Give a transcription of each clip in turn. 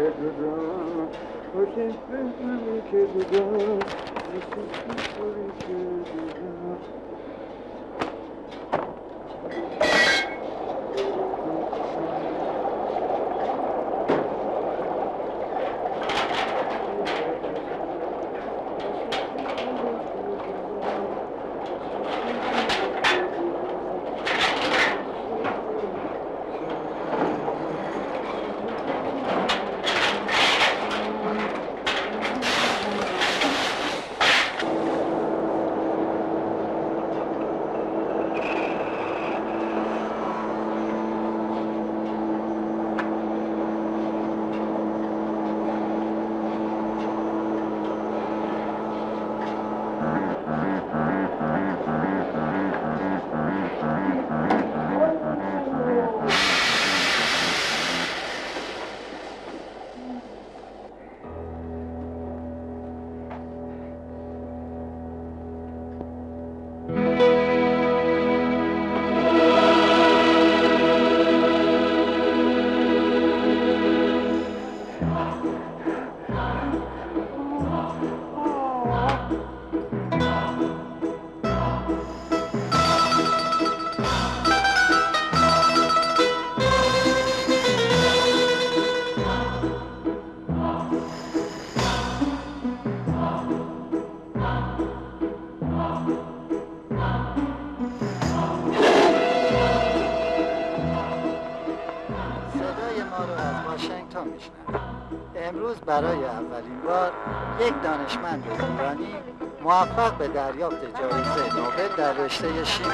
امروز برای اولین بار یک دانشمند ایرانی موفق به دریافت جایزه نوبل در رشته شیمی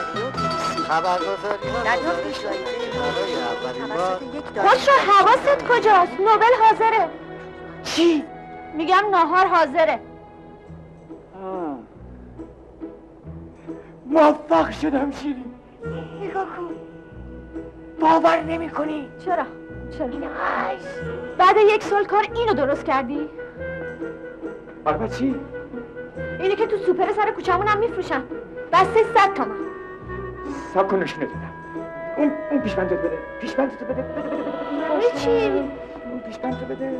خبرگزاری‌ها گزارش دادند که برای اولین بار خسرو حواست کجاست؟ نوبل حاضره. چی؟ میگم ناهار حاضره. موفق شدم شیرین. نگاه کن. باور نمی کنی؟ چرا؟ بعد 1 سال کار اینو درست کردی؟ آره چی؟ اینه که تو سوپر سر کوچمونم میفروشن. بسته 100 تومن. سب کن نشونه دادم. اون پیشبندتو بده. پیشبندتو بده. چی؟ اون پیشبندتو بده.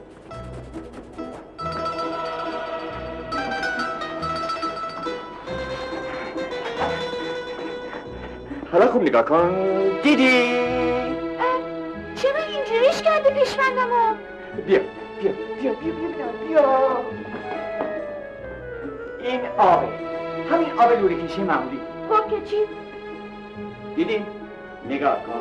حالا خوب نگاه کن. دیدی؟ چرا اینجوریش کردی پیشبندمو؟ بیا. این آبه. همین آب لوله کشی معمولی. خب که چی؟ دیدی؟ نگاه کن.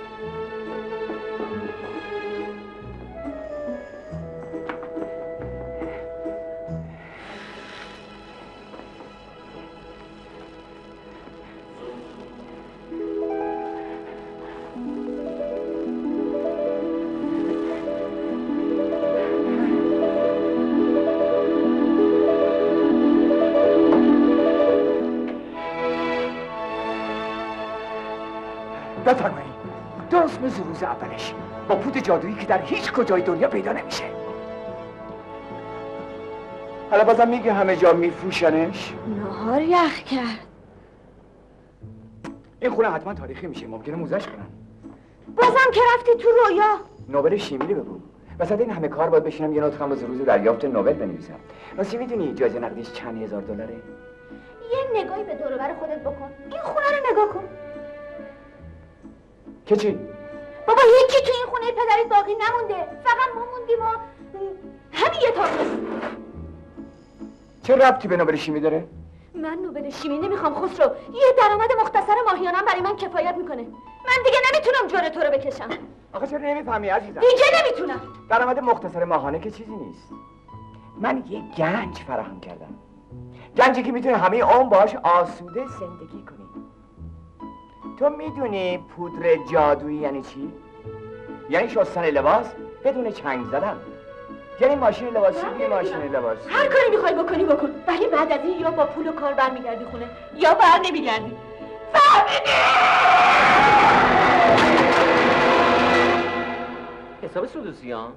بفرمایید. درست مثل روز اولش با پود جادویی که در هیچ کجای دنیا پیدا نمیشه. حالا بازم میگه همه جا میفروشنش؟ نهار یخ کرد. این خونه حتما تاریخی میشه. ممکنه موزش کنن. بازم که رفتی تو رویا. نوبل شیمی رو بگو. وسط این همه کار باید بشینم یه نطقم واسه روز دریافت نوبل بنویسم. راستی میدونی جایزه نقدیش چند هزار دلاره؟ یه نگاهی به دور و بر خودت بکن. این خونه رو نگاه کن. که چی؟ بابا هیچی تو این خونه پدری باقی نمونده. فقط ما موندیم و همین یه تابلو. چه ربطی به نوبل شیمی داره؟ من نوبل شیمی نمیخوام خسرو. یه درآمد مختصر ماهیانه برای من کفایت میکنه. من دیگه نمیتونم جور تو رو بکشم. آخه چرا نمیفهمی عزیزم؟ دیگه نمیتونم. درآمد مختصر ماهانه که چیزی نیست. من یه گنج فراهم کردم. گنجی که میتونه همه عمر باهاش آسوده زندگی کنی. تو میدونی پودر جادویی یعنی چی؟ یعنی شستن لباس بدون چنگ زدن. یعنی ماشین لباسی بی ماشین لباسی. هر کاری میخوای بکنی بکن. ولی بعد از این یا با پول و کار برمیگردی خونه یا بر نمیگردی. فهمیدی؟ حساب سدوسی ها؟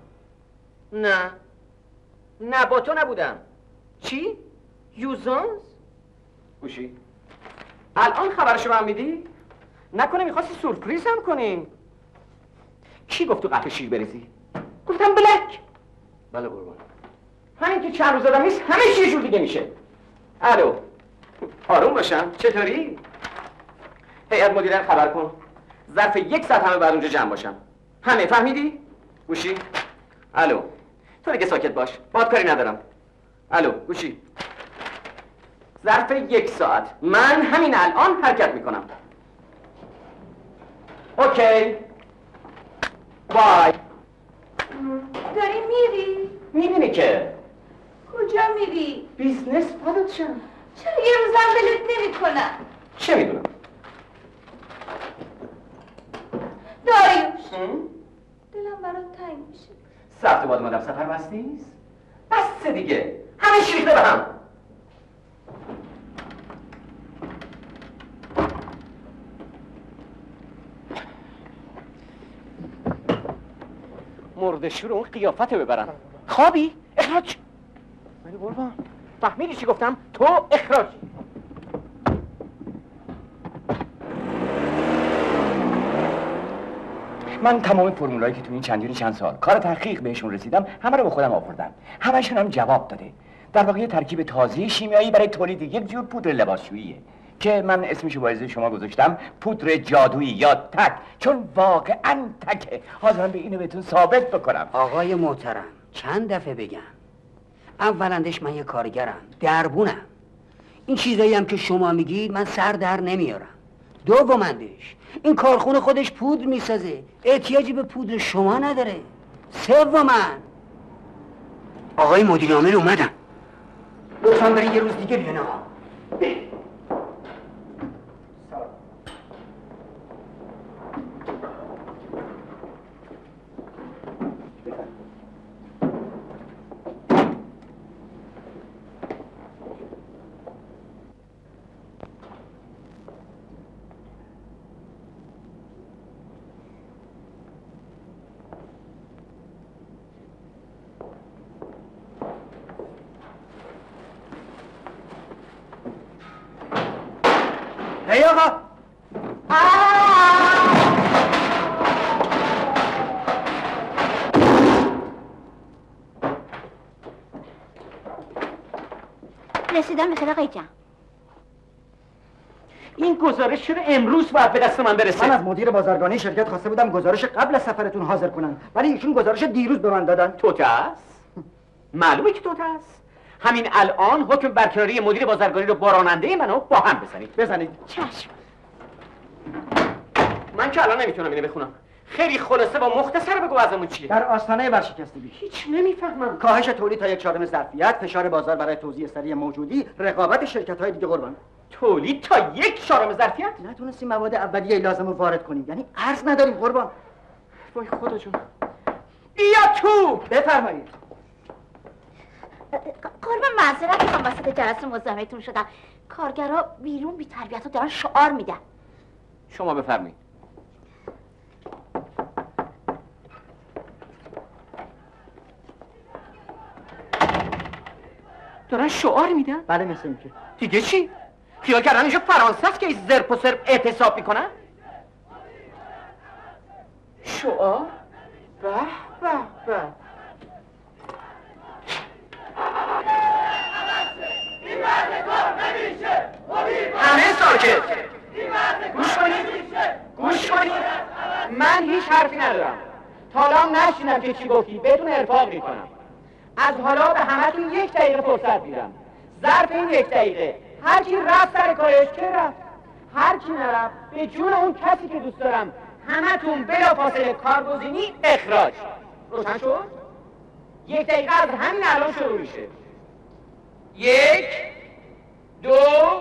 نه با تو نبودم. چی؟ یوزانس؟ گوشی الان خبرشو من میدی؟ نکنه میخواستی سورپریز هم کنی؟ کی گفت تو قهوه شیر بریزی؟ گفت گفتم بلک. بله قربان. همین که چند روز آدم نیست همه چی یه جور دیگه میشه. الو، آروم باشم، چطوری؟ هیئت مدیره خبر کن ظرف 1 ساعت همه بعد اونجا جمع باشم. همه فهمیدی؟ گوشی؟ الو، تو دیگه ساکت باش، باهات کاری ندارم. الو، گوشی؟ ظرف 1 ساعت من همین الان حرکت میکنم. اوکی، بای. داری میری؟ میبینی که کجا میری؟ بیزنس فدات شم. چرا یه روزم ولت نمی کنم؟ چه میدونم؟ داریوش دلم برات تنگ میشه. سخت باد مادم سفر بسته نیست؟ بسته دیگه، همه چی ریخته به هم. مردشور اون قیافت ببرن. خوابی؟ اخراج. ولی قربان فهمیدی چی گفتم؟ تو اخراج. من تمام فرمولایی که تو این چند سال کار تحقیق بهشون رسیدم همه رو به خودم آوردم. همشون هم جواب داده. در واقع یه ترکیب تازه شیمیایی برای تولید یک جور پودر لباسشوییه که من اسمشو با اجازه شما گذاشتم پودر جادویی یا تک، چون واقعاً تکه. حاضرم به اینو بهتون ثابت بکنم. آقای محترم چند دفعه بگم، اولندش من یه کارگرم، دربونم. این چیزایی هم که شما میگید من سر در نمیارم. دومندش این کارخونه خودش پودر میسازه، احتیاجی به پودر شما نداره. سوماً آقای مدیر عامل اومدن، لطفاً برید یه روز دیگه بیان آقا. هی آقا رسیدم به خیر آقای جان. این گزارش چرا امروز باید به دست من برسه؟ من از مدیر بازرگانی شرکت خواسته بودم گزارش قبل از سفرتون حاضر کنن، ولی ایشون گزارش دیروز به من دادن. توته است؟ معلومه که توته است. همین الان حکم برکناری مدیر بازرگانی رو با راننده منو با هم بزنید. چشم. من که الان نمیتونم اینو بخونم. خیلی خلاصه و مختصر بگو ازمون چیه؟ در آستانه ورشکستگی هیچ نمیفهمم. کاهش تولید تا 1/4 ظرفیت، فشار بازار برای توزیع سریع موجودی، رقابت شرکت‌های دیگه قربان. تولید تا 1/4 ظرفیت؟ نتونستیم مواد اولیه لازم رو وارد کنیم، یعنی ارز نداریم قربان. وای خدا جون. بیا تو. بفرمایید. قربان معذرت میخوام وسط جلسه مزاحمتون شدم. کارگرها بیرون بی تربیت رو دارن شعار میدن. شما بفرمایید. دارن شعار میدن؟ بله مثل این که. دیگه چی؟ خیال کردن اینجا فرانسه است که این زرپ و سرپ اعتصاب میکنن؟ شعار؟ به به به. همه ساکت. گوش کنید. من هیچ حرفی ندارم. تا حالا نشینم که چی گفتی، بهتون ارفاق میکنم. از حالا به همتون 1 دقیقه فرصت میدم. ظرف این 1 دقیقه هر کی رفت سر کارش که رفت، هر کی نرفت به جون اون کسی که دوست دارم همتون بلافاصله کارگزینی اخراج. روشن شد؟ 1 دقیقه از همین الان شروع میشه. 1 2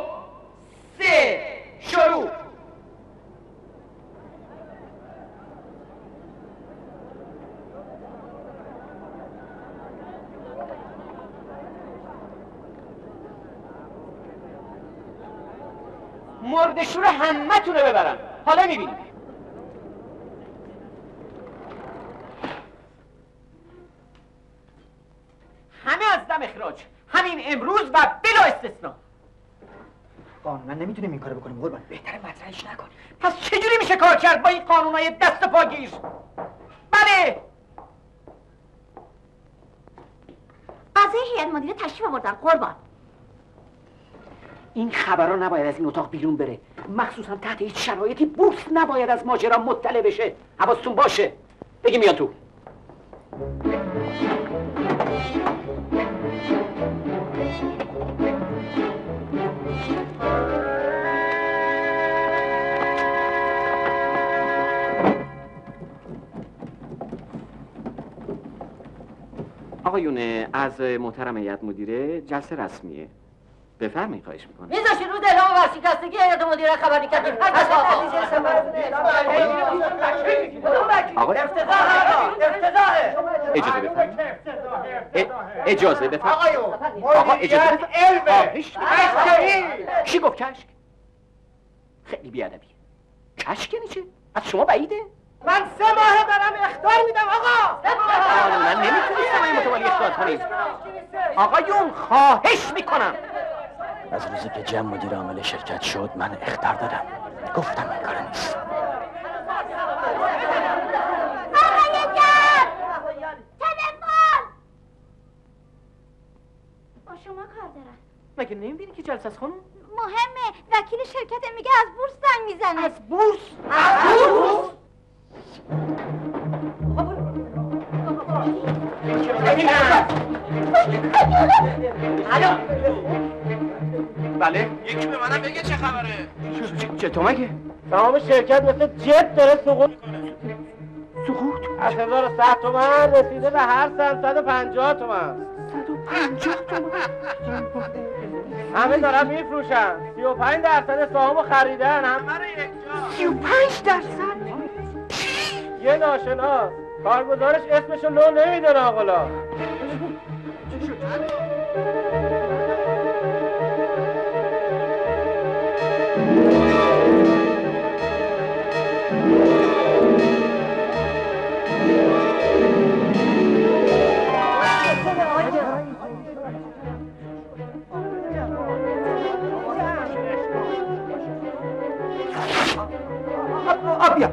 3 شروع. مردشور همه تونه ببرم. حالا میبینیم. همه از دم اخراج. همین امروز و بلا استثناء. قانونا نمیتونیم این کارو بکنیم قربان. بهتره مطرحش نکنیم. پس چجوری میشه کار کرد با این قانونای دست پاگیر؟ بله هیئت مدیره تشریف آوردن قربان. این خبرها نباید از این اتاق بیرون بره، مخصوصا تحت هیچ شرایطی بورس نباید از ماجرا مطلع بشه. حواستون باشه. بگی میاد تو. آقایون، از محترم هیئت مدیره جلسه رسمیه. بفرمایید، خواهش میکنم. میذاشی رو اعلام ورشکستگی هیئت مدیره خبر می‌کردیم. آقا اجازه بفرمایید. اجازه بفرمایید. آقا اجازه بفرمایید. کی گفت کشک؟ خیلی بیادبیه. کشک یعنی چه؟ از شما بعیده؟ من 3 ماه دارم اخطار میدم آقا. من نمیتونی 3 ماه متوالی اخطار کنید. آقایون خواهش میکنم. از روزی که جمع مدیر عامل شرکت شد من اخطار دادم. گفتم این کار نیست. آقای جان! تلفن! با شما کار دارم. مگه نمیبینی که جلسه از خانم؟ مهمه. وکیل شرکت میگه از بورس زنگ میزنه. از بورس؟ از بورس؟ الو. بله؟ یکی به منم بگه چه خبره؟ چطور مگه؟ تمام شرکت مثل جت داره سقوط میکنه. سقوط؟ از 1100 تومن رسیده به هر سنت 150 تومن. 150 تومن؟ همه دارن میفروشن. 35% سهامو خریدن همه رو یک جا. 35%؟ یه ناشناس کارگزارش اسمشو لو نمیدونه آقلا. آبیا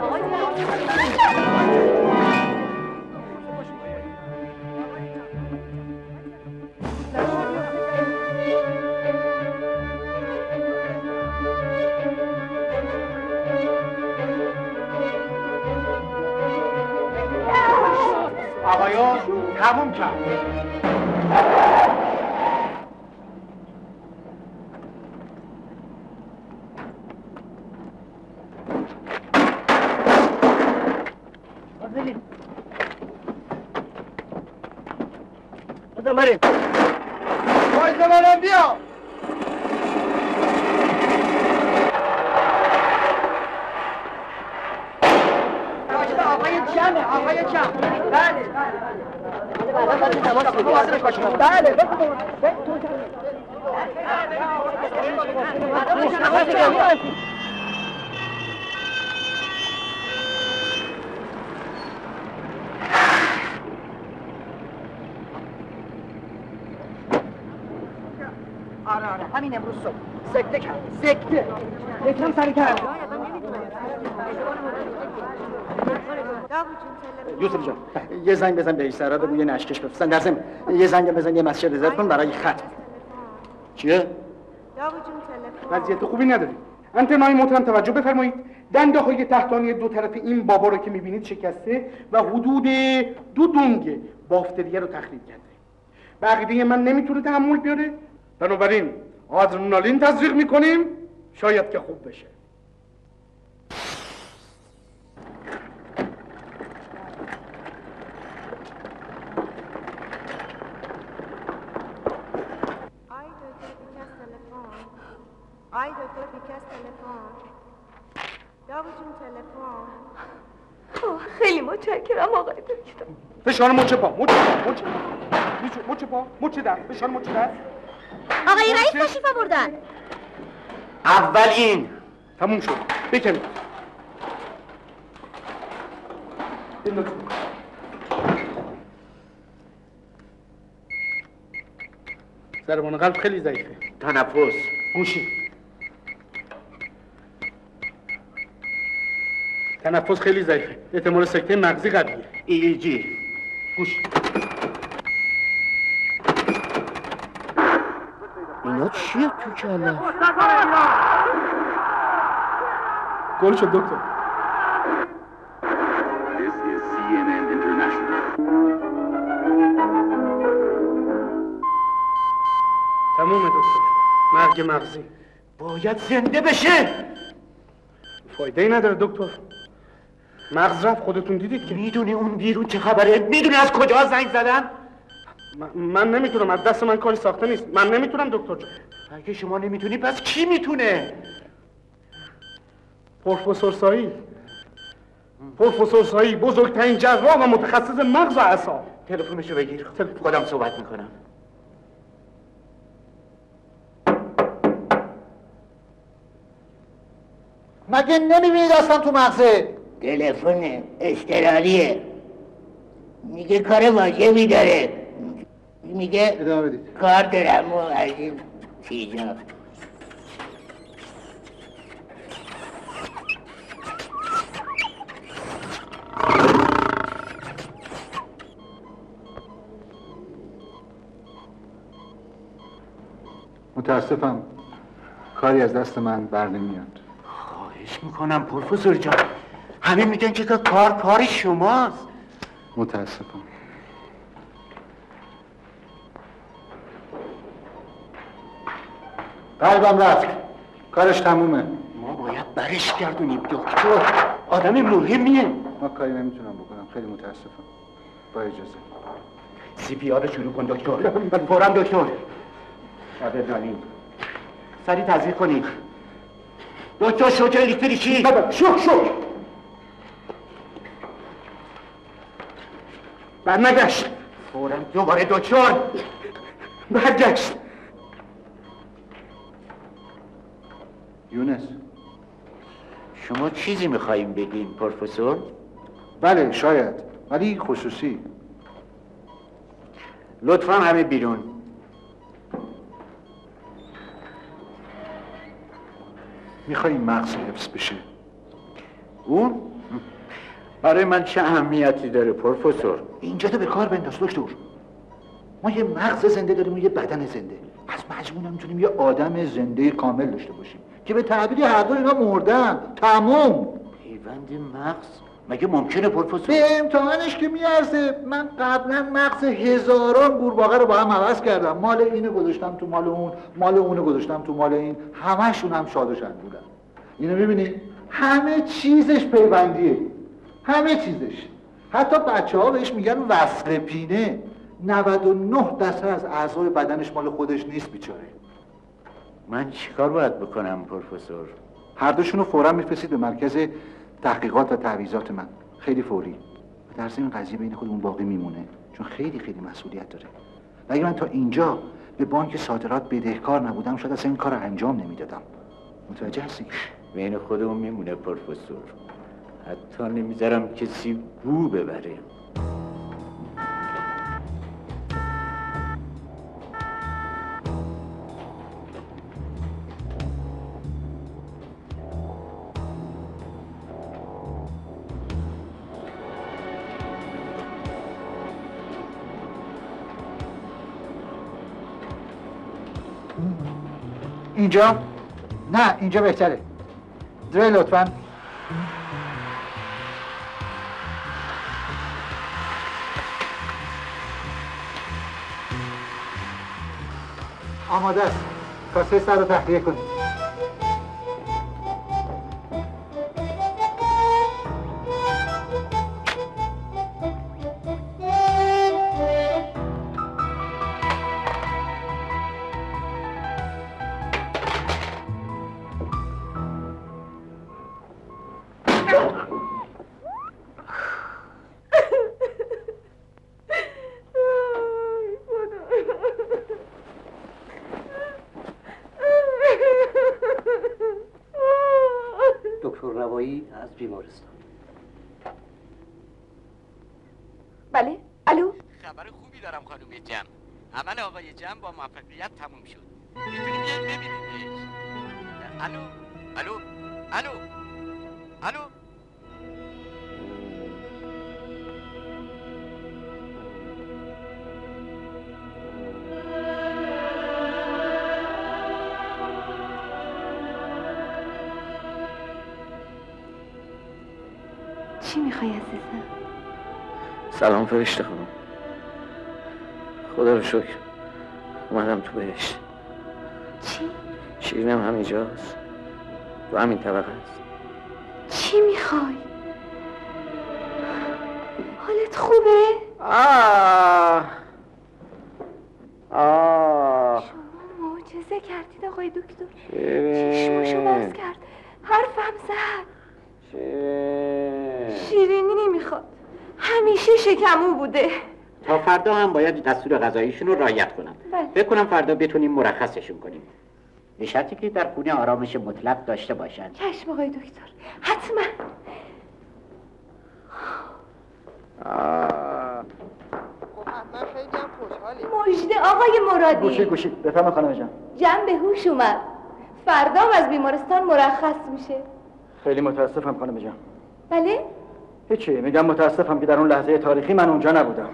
آقایون تموم کرد. بریم. باید منم بیا. آقای جمع، آقای جمع. بله. بله. آره همین امروز صبح سکته کرد. یکم سری کرد. یوسف جان یه زنگ بزن به ایسرا بگو یه نشکش بفرستن. در ضمن یه زنگ بزن یه مسجد رزرو کن برای ختم. چیه؟ وضعیت خوبی نداریم. انتنای محترم توجه بفرمایید. دنده های تحتانی دو طرف این بابا رو که میبینید شکسته و حدود 2 دونگ بافت دیگه رو تخریب کرده. بقیه من نمیتونه تحمل بیاره. بنابراین آدرنالین تزریق میکنیم شاید که خوب بشه. آی دکتر پیکس تلفن. داوود جون تلفن. خیلی متشکرم آقای دکتر. فشار مچ پا، مچ پا، مچ دست، فشار مچ دست. آقای رئیس تشریف آوردن. اول این. تموم شد. بکنید. ضربان قلب خیلی ضعیفه. تنفس. گوشی. تنفس خیلی ضعیفه. احتمال سکته مغزی قویه. EEG. گوش. اینا چیه تو کله؟ گل شد دکتر. This is CNN International. تمومه دکتر. مرگ مغزی. باید زنده بشه. فایده ای نداره دکتر. مغز رفت، خودتون دیدید که. میدونی اون بیرون چه خبره؟ میدونی از کجا زنگ زدن؟ من نمیتونم، از دست من کاری ساخته نیست. من نمیتونم دکتر جان. اگه شما نمیتونی پس کی میتونه؟ پروفسور سایی بزرگترین جراح و متخصص مغز و اعصاب. تلفنشو بگیر، خودم صحبت میکنم. مگه نمیبینید اصلا تو مغزه؟ تلفن اضطراریه. میگه کار واجبی داره. میگه ادامه بدید. کار دارم و از این چیزا. متاسفم کاری از دست من بر نمیاد. خواهش میکنم پروفسور جان. همه میگن که کار شماست. متاسفم. قلبم رفت. کارش تمومه. ما باید برش گردونیم دکتر. آدم مهمیه. ما کاری نمیتونم بکنم. خیلی متاسفم. با اجازه. CPR رو شروع کن دکتر. فوراً دکتر. آدرنالین. سریع تزریق کنید. دکتر شوک الکتریکی. شوک. برنگشت. فوراً دوباره دکتر. برگشت. یونس. شما چیزی میخواییم بگین پروفسور؟ بله شاید، ولی خصوصی. لطفاً همه بیرون. میخوایی مغز حفظ بشه؟ اون؟ برای من چه اهمیتی داره پروفسور؟ اینجا تو به کار بنداز دکتر. ما یه مغز زنده داریم و یه بدن زنده. از مجموعا میتونیم یه آدم زنده کامل داشته باشیم که به تعبیری هر دو اینا مردن. تموم. پیوند مغز مگه ممکنه پروفسور؟ به امتحانش که میارزه. من قبلا مغز هزاران قورباغه رو با هم عوض کردم. مال اینو گذاشتم تو مال اون، مال اونو گذاشتم تو مال این. همشون هم شاد و شنگولن. اینو میبینی؟ همه چیزش پیوندیه. همه چیزش. حتی بچه‌ها بهش میگن وصل پینه. 99% از اعضای بدنش مال خودش نیست بیچاره. من چیکار باید بکنم پروفسور؟ هر دوشون رو فوراً میفرستید به مرکز تحقیقات و تعویضات من. خیلی فوری. و در ضمن قضیه بین خودمون باقی میمونه، چون خیلی مسئولیت داره. و اگه من تا اینجا به بانک صادرات بدهکار نبودم شاید اصلا این کار رو انجام نمیدادم. متوجه هستی؟ بین خودمون میمونه پروفسور. حتی نمیذارم کسی بو ببره. اینجا؟ نه اینجا بهتره. دره لطفاً. آماده است. کاسه سر رو تخلیه کنید. از بیمارستان. بله؟ الو؟ خبر خوبی دارم خانم جم. عمل آقای جم با موفقیت تموم شد. میتونیم بیاید ببینیدش. الو؟ الو؟ الو؟ الو؟ چی میخوای عزیزم؟ سلام فرشته خانم. خدا رو شکر اومدم تو بهشت. چی؟ شیرینم همینجاست، تو همین طبقه است. چی میخوای؟ حالت خوبه؟ شما معجزه کردید آقای دکتر. چشماشو باز کرد، حرفم زد. شیرینی نمیخواد، همیشه شکمو بوده. تا فردا هم باید دستور غذاییشون رو رعایت کنم. فکر کنم فردا بتونیم مرخصشون کنیم، به شرطی که در خونه آرامش مطلق داشته باشن. چشم آقای دکتر، حتما. من خیلی هم خوشحالیم. مژده آقای مرادی. گوشی بفهم خانم جان. جمع به هوش اومد، فردام از بیمارستان مرخص میشه. خیلی متاسفم خانم جان. بله؟ هیچی، میگم متاسفم که در اون لحظه تاریخی من اونجا نبودم.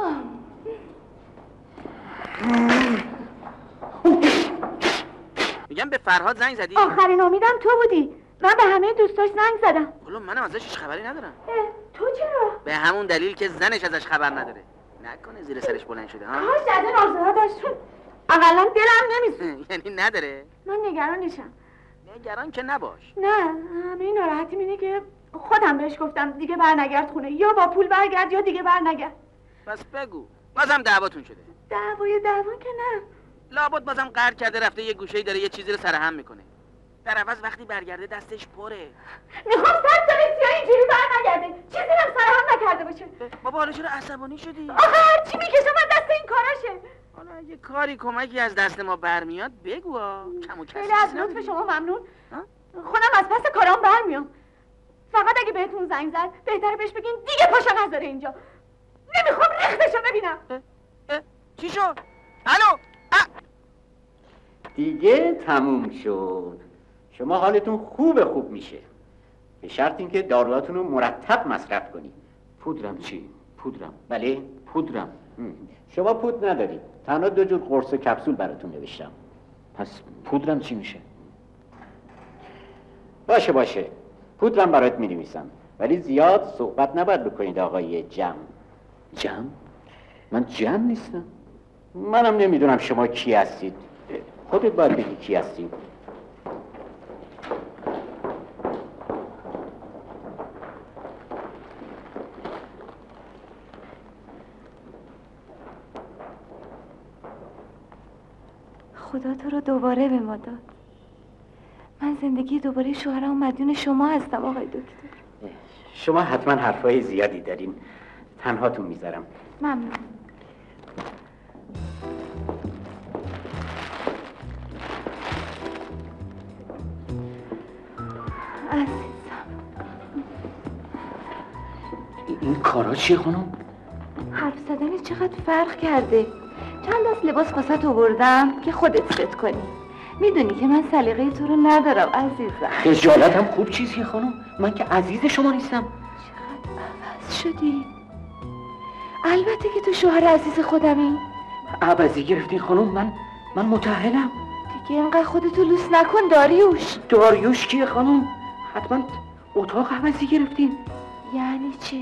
میگم به فرهاد زنگ زدی؟ آخرین امیدم تو بودی. من به همه دوستاش زنگ زدم. حالا منم ازش هیچ خبری ندارم. تو چرا؟ به همون دلیل که زنش ازش خبر نداره. نکنه زیر سرش بلند شده ها؟ کاش از این آرزوها داشت. اقلا دلم نمیسوزه. یعنی نداره؟ من نگران نیشم. نگران که نباش. نه، همه ناراحتیم اینه که خودم بهش گفتم دیگه برنگرد خونه، یا با پول برگرد یا دیگه برنگرد. پس بگو بازم دعواتون شده؟ دعوان که نه. لابد بازم قهر کرده رفته یه گوشه‌ای داره یه چیزی رو سرهم میکنه. در عوض وقتی برگرده دستش پره. میخوام 100 سال سیا اینجوری برنگرده، چیزی هم سرهم نکرده باشه. بابا حالا چرا عصبانی شدی؟ آخه هرچی میکشم از دست این کاراشه. حالا اگه کاری کمکی از دست ما برمیاد بگو کم و کسی. خیلی از لطف شما ممنون. خودم از پس کارام برمیام. فقط اگه بهتون زنگ زد بهتره بهش بگین دیگه پاشا نذاره اینجا. نمیخوام رختشو ببینم. چی شد؟ الو؟ دیگه تموم شد. شما حالتون خوب میشه، به شرط اینکه داروهاتون رو مرتب مصرف کنید. پودرم چی؟ پودرم؟ بله؟ پودرم. شما پود ندارید، تنها 2 جور قرص کپسول براتون نوشتم. پس پودرم چی میشه؟ باشه پودرم برات می‌نویسم، ولی زیاد صحبت نباید بکنید آقای جم. من جم نیستم. منم نمیدونم شما کی هستید، خودت باید بگی کی هستید. خدا تو رو دوباره به ما داد. من زندگی دوباره شوهرم و مدیون شما هستم آقای دکتر. شما حتما حرفای زیادی دارین، تنهاتون میذارم. ممنون. عزیزم این کارا چیه خانم؟ حرف زدن چقدر فرق کرده. چند دست لباس واسه تو بردم که خودت ست کنی. میدونی که من سلیقه تو رو ندارم عزیزم. خجالتم خوب چیزیه خانم، من که عزیز شما نیستم. چقدر عوض شدی. البته که تو شوهر عزیز خودمی. عوضی گرفتین خانم، من متأهلم. دیگه اینقدر خودتو لوس نکن داریوش کیه خانم؟ حتما اتاق عوضی گرفتین. یعنی چه؟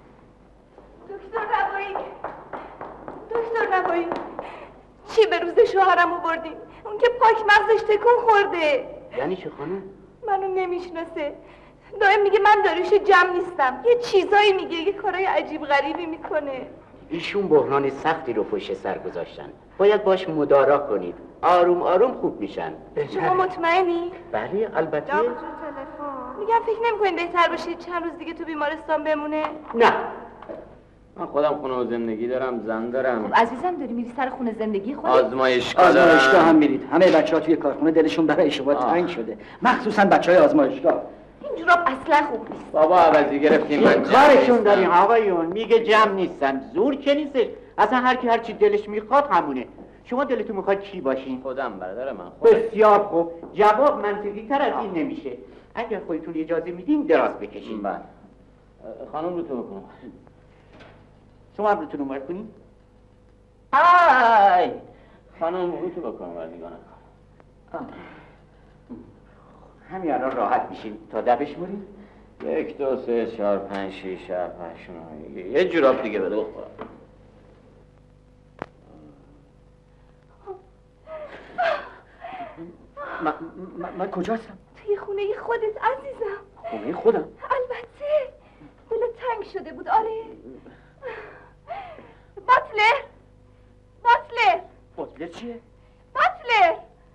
دکتر نبایی چی به روز شوهرم آوردین؟ اون که پاک مغزش تکون خورده. یعنی چه خانم؟ منو نمیشناسه، دائم میگه من داریوش جمع نیستم، یه چیزایی میگه، یه کارای عجیب غریبی میکنه. ایشون بحران سختی رو پشت سر گذاشتن، باید باش مدارا کنید، آروم خوب میشن. شما مطمئنی؟ بله البته. میگم فکر نمیکنین بهتر باشه چند روز دیگه تو بیمارستان بمونه؟ نه، من خودم خونه و زندگی دارم، زن دارم. خب عزیزم داری میری سر خونه زندگی خودت؟ آزمایشگاه هم میرید. همه بچه‌ها توی کارخونه دلشون برای شما تنگ شده، مخصوصا بچه‌های آزمایشگاه. این جوراب اصلا خوب نیست. بابا عوضی گرفتیم، من کارشون داریم آقایون، میگه جمع نیستن، زور که نیستش، اصلا هر چی دلش میخواد همونه. شما دلتون میخواد چی باشین؟ خودم برادر من خودم. بسیار خوب، جواب منطقی تر از این نمیشه. اگر خودتون اجازه میدین دراز بکشین. بله. خانم رو تو بکنم. شما هم روتون اومد کنین؟ های خانم رو تو بکنم بردیگانه. همین الان راحت میشین تا 10 بشمورید. 1 2 3 4 5 6 7 8 9 یه جوراب دیگه بده بخورم. من کجا هستم؟ توی خونه خودت عزیزم. خونه خودم؟ البته دلت تنگ شده بود. آره باتلر. باتلر چیه؟ باتلر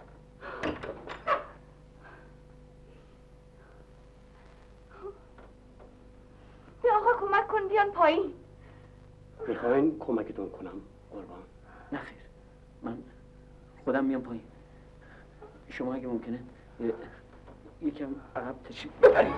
به آقا کمک کن بیان پایین. میخواین کمکتون کنم قربان؟ نه خیر، من خودم میام پایین. شما اگه ممکنه یکم عقب تشریف ببرید.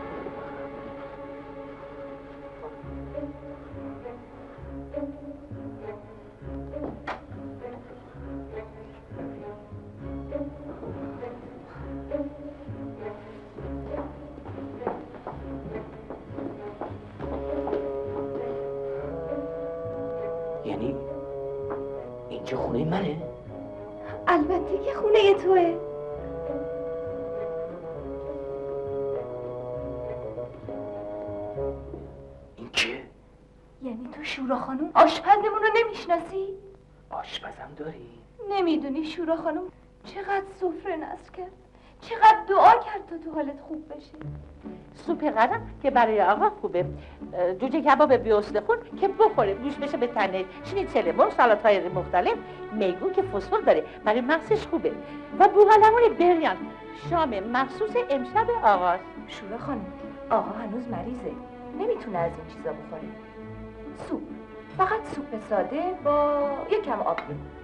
یعنی اینجا خونه منه؟ البته که خونه توه. این چیه؟ یعنی تو شورا خانم آشپزمون رو نمیشناسی؟ آشپزم داری؟ نمیدونی شورا خانم چقدر سفره نصب کرد، چقدر دعا کرد تا تو حالت خوب بشه. سوپ قدم که برای آقا خوبه، جوجه کباب بیوسته خون که بخوره گوش بشه به تنه، شنیتسل مرغ، سالات‌های مختلف، میگو که فسفر داره برای مغزش خوبه و بوغلمون بریان شام مخصوص امشب آقاست. شورا خانم آقا هنوز مریضه، نمیتونه از این چیزا بخوره. سوپ، فقط سوپ ساده با یکم آب.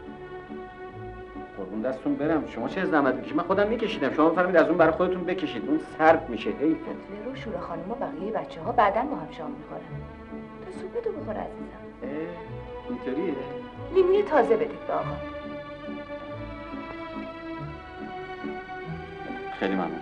قربون دستون برم، شما چه زحمت میکشید؟ من خودم میکشیدم، شما بفرمایید از اون برای خودتون بکشید، اون سرد میشه. حیفه. بطلر و شورا خانم و بقیه بچه‌ها بعداً با هم شام میخورن. تو سوپتو بخور عزیزم. اینطوریه؟ لیموی تازه بدید به آقا. خیلی ممنون.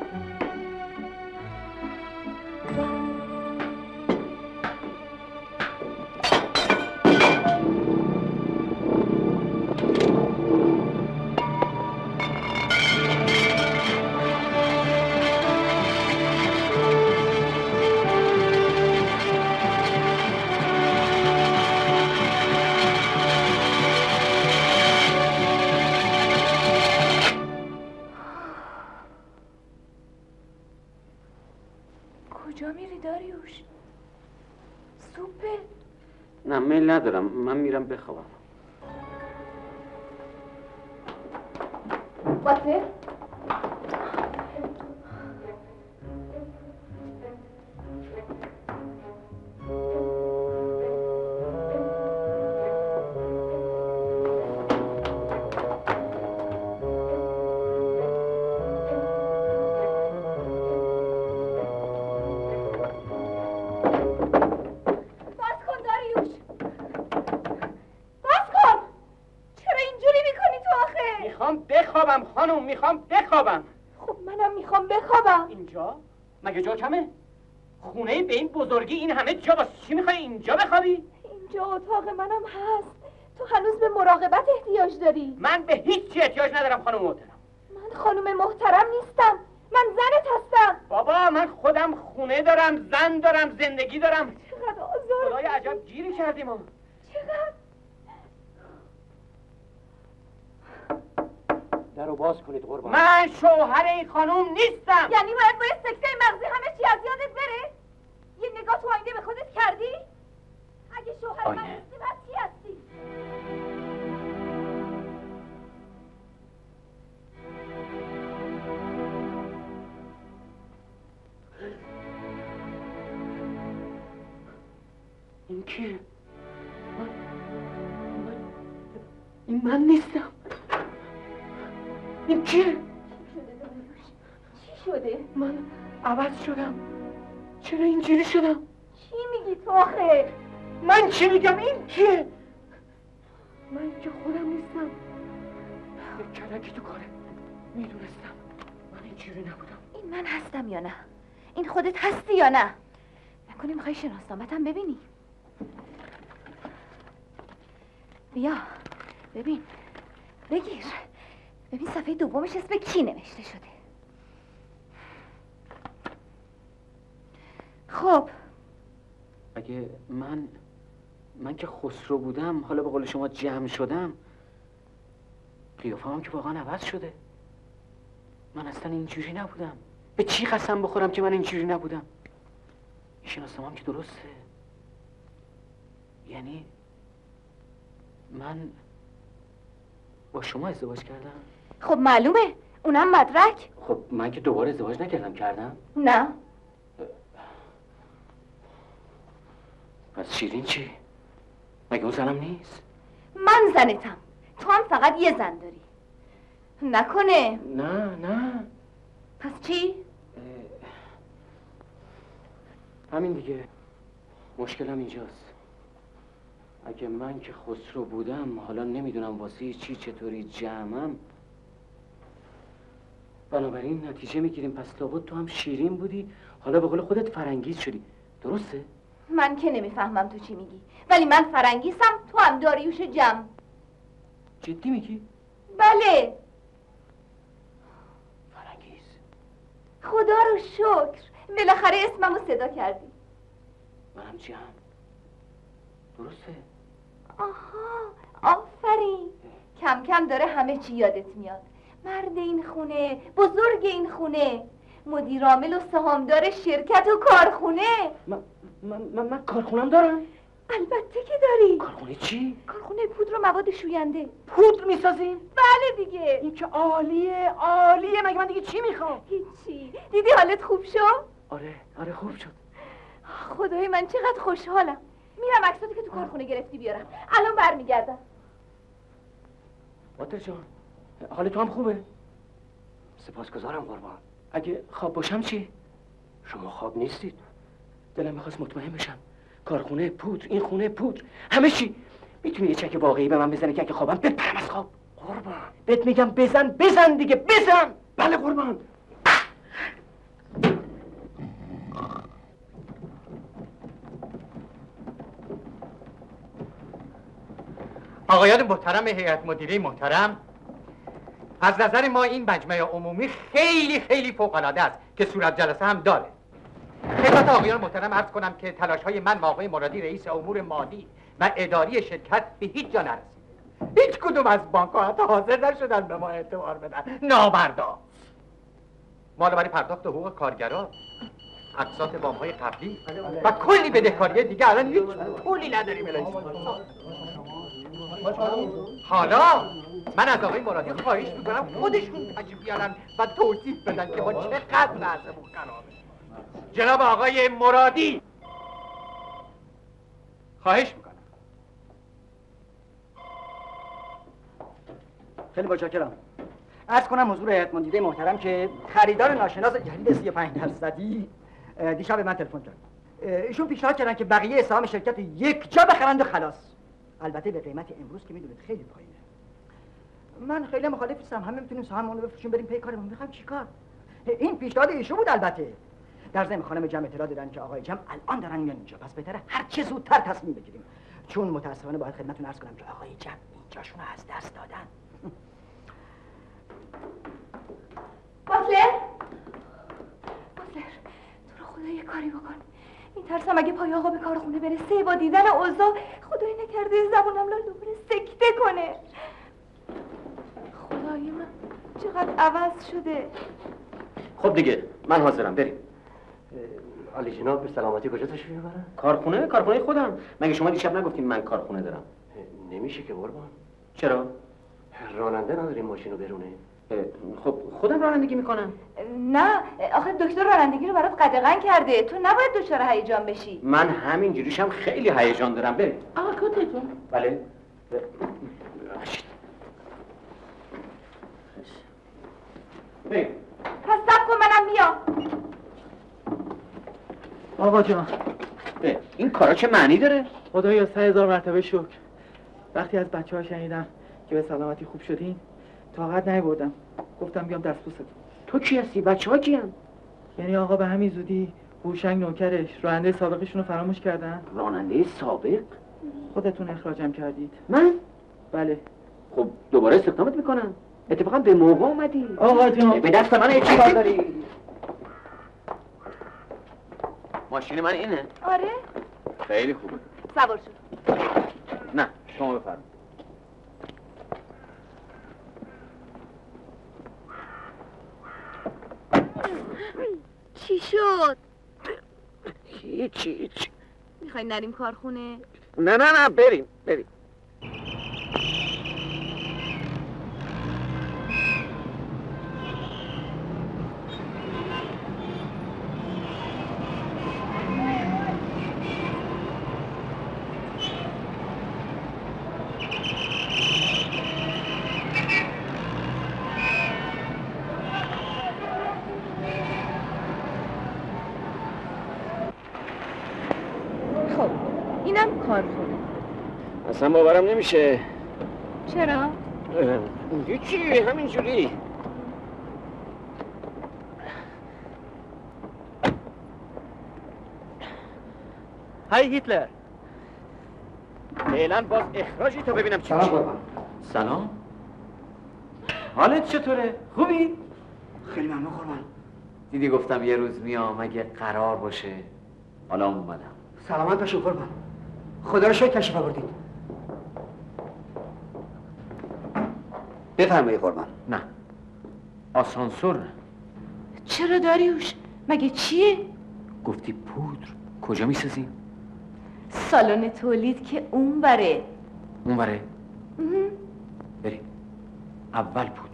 کجا میری داریوش؟ سوپه؟ نه میل ندارم، من میرم بخوابم. باتلر؟ میخوام بخوابم. خب منم میخوام بخوابم. اینجا؟ مگه جا کمه؟ خونه به این بزرگی این همه جا، واسه چی میخوای اینجا بخوابی؟ اینجا اتاق منم هست. تو هنوز به مراقبت احتیاج داری. من به هیچ چی احتیاج ندارم خانم محترم. من خانم محترم نیستم، من زنت هستم. بابا من خودم خونه دارم، زن دارم، زندگی دارم. چقدر آزار. خدای عجب گیری کردیم ما. چقدر؟ درو باز کنید قربان. من شوهر این خانوم نیستم. یعنی باید با سکته مغزی همه چی از یادت بره؟ یه نگاه تو آینه به خودت کردی؟ اگه شوهر من نیستی پس چی هستی؟ این کیه؟ این من نیستم. این کیه؟ چی شده؟ من عوض شدم. چرا اینجوری شدم؟ چی میگی تو آخه؟ من چی میگم؟ این کیه؟ من که خودم نیستم. یک کلکی تو کاره. میدونستم من اینجوری نبودم. این من هستم یا نه؟ این خودت هستی یا نه؟ نکنی میخوای شناسنامه‌ام ببینی؟ بیا ببین، بگیر، ببین صفحه دومش اسم کی نوشته شده. خب اگه من که خسرو بودم، حالا به قول شما جمع شدم، قیافه‌ام که واقعا عوض شده. من اصلا اینجوری نبودم. به چی قسم بخورم که من اینجوری نبودم؟ شناسنامه‌ام که درسته. یعنی من با شما ازدواج کردم؟ خب معلومه، اونم مدرک. خب من که دوباره ازدواج نکردم، کردم؟ نه. پس شیرین چی؟ مگه اون زنم نیست؟ من زنتم، تو هم فقط یه زن داری. نکنه؟ نه. پس چی؟ همین دیگه. مشکلم اینجاست. اگه من که خسرو بودم، حالا نمیدونم واسه چی چطوری جمعم، بنابراین نتیجه میگیریم پس لابد تو هم شیرین بودی، حالا به قول خودت فرنگیز شدی. درسته؟ من که نمیفهمم تو چی میگی، ولی من فرنگیسم، تو هم داریوش جمع. جدی میگی؟ بله. فرنگیز. خدا رو شکر بالاخره اسممو صدا کردی. منم جمع. درسته؟ آها، آفرین. کم کم داره همه چی یادت میاد. مرد این خونه، بزرگ این خونه، مدیر عامل و سهامدار شرکت و کارخونه. من کارخونم دارم؟ البته که داری. کارخونه چی؟ کارخونه پودر و مواد شوینده. پودر میسازین؟ بله دیگه. این که عالیه. مگه من دیگه چی میخوام؟ هیچی. دیدی حالت خوب شد؟ آره خوب شد. خدای من چقدر خوشحالم. میرم عکساتی که تو کارخونه گرفتی بیارم. الان برمیگردم. مادر جان، حال تو هم خوبه؟ سپاسگزارم قربان. اگه خواب باشم چی؟ شما خواب نیستید. دلم میخواست مطمئن بشم. کارخونه پودر، این خونه پودر، همه چی. میتونی یه چک واقعی به من بزنی که اگه خوابم بپرم از خواب؟ قربان بهت میگم بزن دیگه، بزن. بله قربان. آقایان محترم هیئت مدیره محترم، از نظر ما این مجمع عمومی خیلی فوق‌العاده است که صورت جلسه هم داره. خدمت آقایان محترم عرض کنم که تلاش‌های من و آقای مرادی رئیس امور مالی و اداری شرکت به هیچ جا نرسید. هیچ کدوم از بانک‌ها حتی حاضر نشدن به ما اعتبار بدن. نامردا. مال برای پرداخت حقوق کارگران، اقساط وام‌های قبلی و کلی بدهکاری دیگه الان هیچ پولی نداریم. حالا من از آقای مرادی خواهش میکنم خودشون تشریف بیارن و توضیح بدن که با چقدر وضعمون خرابه. جناب آقای مرادی، خواهش میکنم. خیلی متشکرم. عرض کنم حضور هیئت مدیره محترم که خریدار ناشناس جدید 35% دیشب به من تلفن کرد. ایشون پیشنهاد کردن که بقیه سهام شرکت یک جا بخرند و خلاص. البته به قیمت امروز که میدونید خیلی پایینه. من خیلی مخالف نیستم، همه میتونیم سهاممون رو بفروشیم بریم پی کارمون. میخوام چیکار؟ این پیشنهاد ایشون بود البته. در ضمن خانم جمع اطلاع دادن که آقای جمع الان دارن میان اینجا، پس بهتره هر چه زودتر تصمیم بگیریم، چون متاسفانه باید خدمتتون عرض کنم که آقای جمع اینجاشون رو از دست دادن. باتلر، تو رو خدا یه کاری بکن. میترسم اگه پای آقا به کارخونه برسه با دیدن اوضاع خدای نکرده زبونم لال دوباره سکته کنه. خدای من چقدر عوض شده. خب دیگه من حاضرم، بریم. علی جناب به سلامتی کجا تشریف میبرن؟ کارخونه خودم. مگه شما دیشب نگفتین من کارخونه دارم؟ نمیشه که قربان. چرا؟ راننده نداریم ماشینو برونه. خب خودم رانندگی میکنم. نه آخه دکتر رانندگی رو برات قدغن کرده، تو نباید دچار هیجان بشی. من همینجوریشم خیلی هیجان دارم. بریم. آقا کتتون. بله. بریم. پس صبر کن منم میام. آقا جان، این کارا چه معنی داره؟ خدایا 100,000 مرتبه شکر. وقتی از بچه‌ها شنیدم که به سلامتی خوب شدین طاقت نیاوردم، گفتم بیام دستبوستون. تو کی هستی؟ بچه‌ها کیان؟ یعنی آقا به همین زودی هوشنگ نوکرش راننده سابقشون رو فراموش کردن؟ راننده سابق؟ خودتون اخراجم کردید. من؟ بله. خب دوباره استخدامت میکنم. اتفاقا به موقع اومدی. آقا جان، به دست من چی کار داری؟ ماشین من اینه؟ آره. خیلی خوبه. سوار شو. نه شما بفرمایید. چی شد؟ هیچ. میخوای نریم کارخونه؟ نه بریم. خب اینم کارخونه. اصلا باورم نمیشه. چرا؟ هیچی همینجوری. های هیتلر. فعلا باز اخراجی تا ببینم چی میشه. سلام. حالت چطوره؟ خوبی؟ خیلی ممنون قربان. دیدی گفتم یه روز میام اگه قرار باشه. حالا اومدم. سلامت باشو قربان. خدا رو شکر تشریف آوردید. بفرمایید قربان. نه آسانسور نه. چرا داریوش؟ مگه چیه؟ گفتی پودر کجا میسازیم؟ سالن تولید که اون بره. اون بره؟ بریم اول پودر.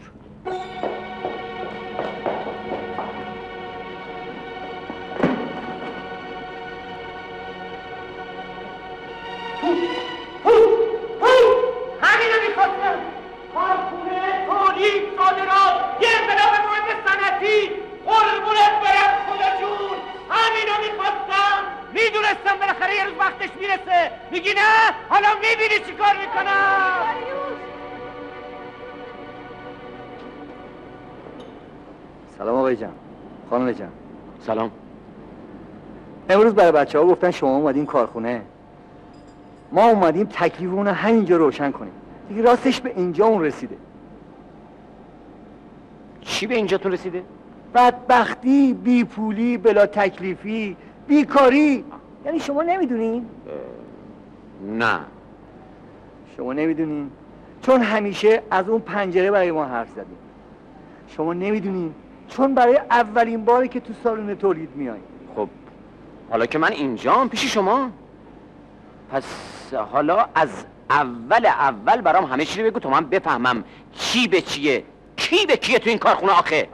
همینو میخواستم. کارخونه تولید صادرات یه انقلاب مهم صنعتی. قربونت برم خدا جون، همینو میخواستم. میدونستم بالاخره یه روز وقتش میرسه. میگی نه؟ حالا میبینی چی کار میکنم. سلام آقای جان. خانم جان. سلام. امروز برای بچه ها گفتن شما اومدین کارخونه. ما اومدیم تکلیفمون رو همینجا روشن کنیم. دیگه راستش به اینجا اون رسیده. چی به اینجاتون رسیده؟ بدبختی، بیپولی، بلا تکلیفی، بیکاری. یعنی شما نمیدونین؟ نه. شما نمیدونین؟ چون همیشه از اون پنجره برای ما حرف زدیم. شما نمیدونین؟ چون برای اولین باری که تو سالن تولید میاییم. خب حالا که من اینجام پیش شما، پس حالا از اول برام همه چی رو بگو تا من بفهمم چی به چیه، کی به کیه تو این کارخونه آخه.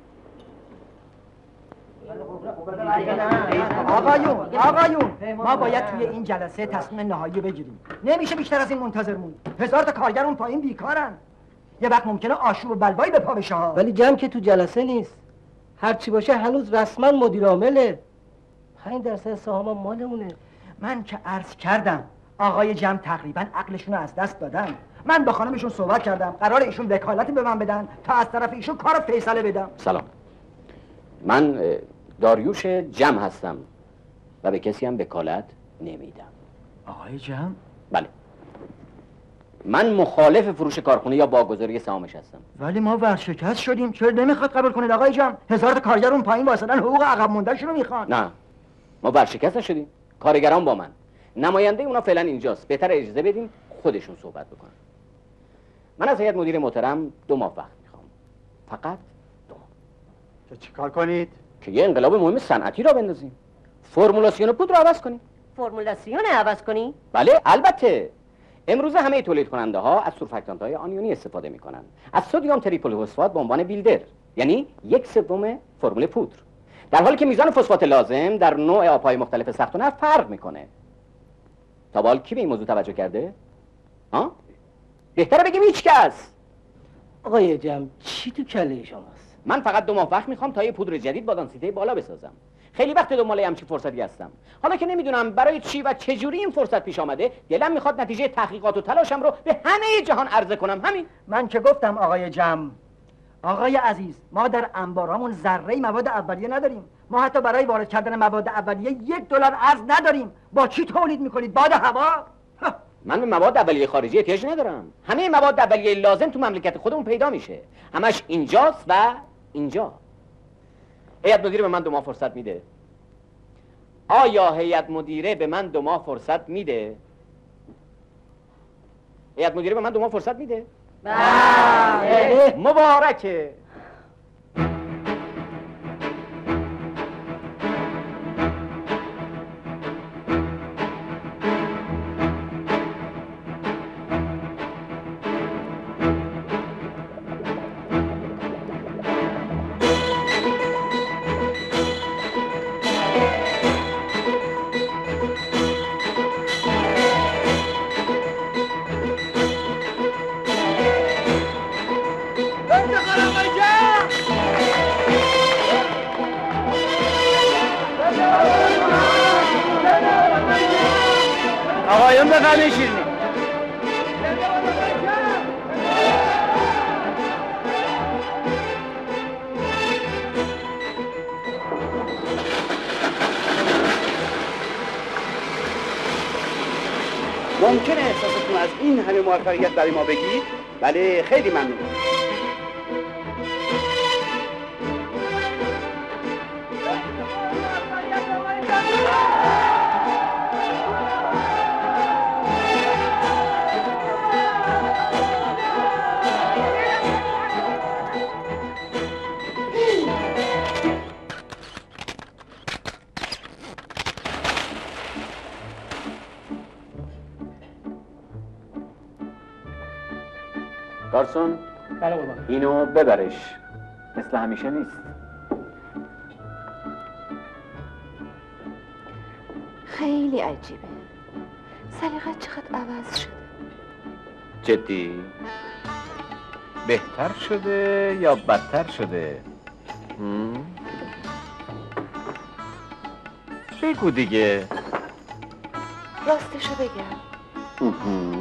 آقایون ما باید توی این جلسه تصمیم نهایی بگیریم. نمیشه بیشتر از این منتظر موند. 1000 تا کارگر اون پایین بیکارن. یه وقت ممکنه آشوب و بلوایی به پا بشه ها. ولی جمع که تو جلسه نیست. هر چی باشه هنوز رسما مدیر عامله. 5% سهام مالمونه. من که عرض کردم آقای جمع تقریبا عقلشون رو از دست دادن. من با خانمشون صحبت کردم، قرار ایشون وکالتی به من بدن تا از طرف ایشون کار فیصله بدم. سلام، من داریوش جمع هستم و به کسی هم وکالت نمیدم. آقای جمع؟ بله، من مخالف فروش کارخونه یا واگذاری سهامش هستم. ولی ما ورشکست شدیم، چرا نمیخواد قبول کنید آقای جمع؟ 1000 تا کارگر اون پایین واسدن حقوق عقب موندهشون رو میخوان. نه، ما ورشکست نشدیم. کارگران با من. نماینده اونا فعلا اینجاست. بهتر اجازه بدیم خودشون صحبت بکنن. من از هیئت مدیره محترم 2 ماه وقت میخوام. فقط 2 ماه. که چیکار کنید؟ که یه انقلاب مهم صنعتی را بندازیم. فرمولاسیون پودر رو عوض کنیم. فرمولاسیون عوض کنی؟ بله البته. امروز همه تولید کننده ها از سورفاکتانت های آنیونی استفاده میکنن. از سدیم تریپل فسفات به عنوان بیلدر، یعنی 1/3 فرمول پودر. در حالی که میزان فسفات لازم در نوع آبهای مختلف سخت و نرم فرق میکنه. تا به حال کی به این موضوع توجه کرده؟ ها؟ بهتره بگیم هیچ کس. آقای جمع چی تو کله شماست؟ من فقط 2 ماه وقت میخوام تا یه پودر جدید با دانسیته بالا بسازم. خیلی وقت دنبال همچین فرصتی هستم. حالا که نمیدونم برای چی و چه جوری این فرصت پیش آمده، دلم میخواد نتیجه تحقیقات و تلاشم رو به همه جهان عرضه کنم. همین. من که گفتم آقای جمع. آقای عزیز، ما در انبارامون ذره مواد اولیه نداریم. ما حتی برای وارد کردن مواد اولیه $1 ارز نداریم. با چی تولید میکنید؟ باد هوا؟ من به مواد اولیه خارجی احتیاج ندارم. همه مواد اولیه لازم تو مملکت خودمون پیدا میشه. همش اینجاست و اینجا. هیئت مدیره به من 2 ماه فرصت میده. آیا هیئت مدیره به من 2 ماه فرصت میده؟ هیئت مدیره به من 2 ماه فرصت میده؟ بله. مبارکه. آقایون بفرمایید شیرینی. ممکنه احساستون از این همه موفقیت برای ما بگید؟ بله خیلی ممنون. گارسون بله قربان. اینو ببرش، مثل همیشه نیست. خیلی عجیبه. سلیقت چقدر عوض شده. جدی؟ بهتر شده یا بدتر شده؟ بگو دیگه. راستشو بگم،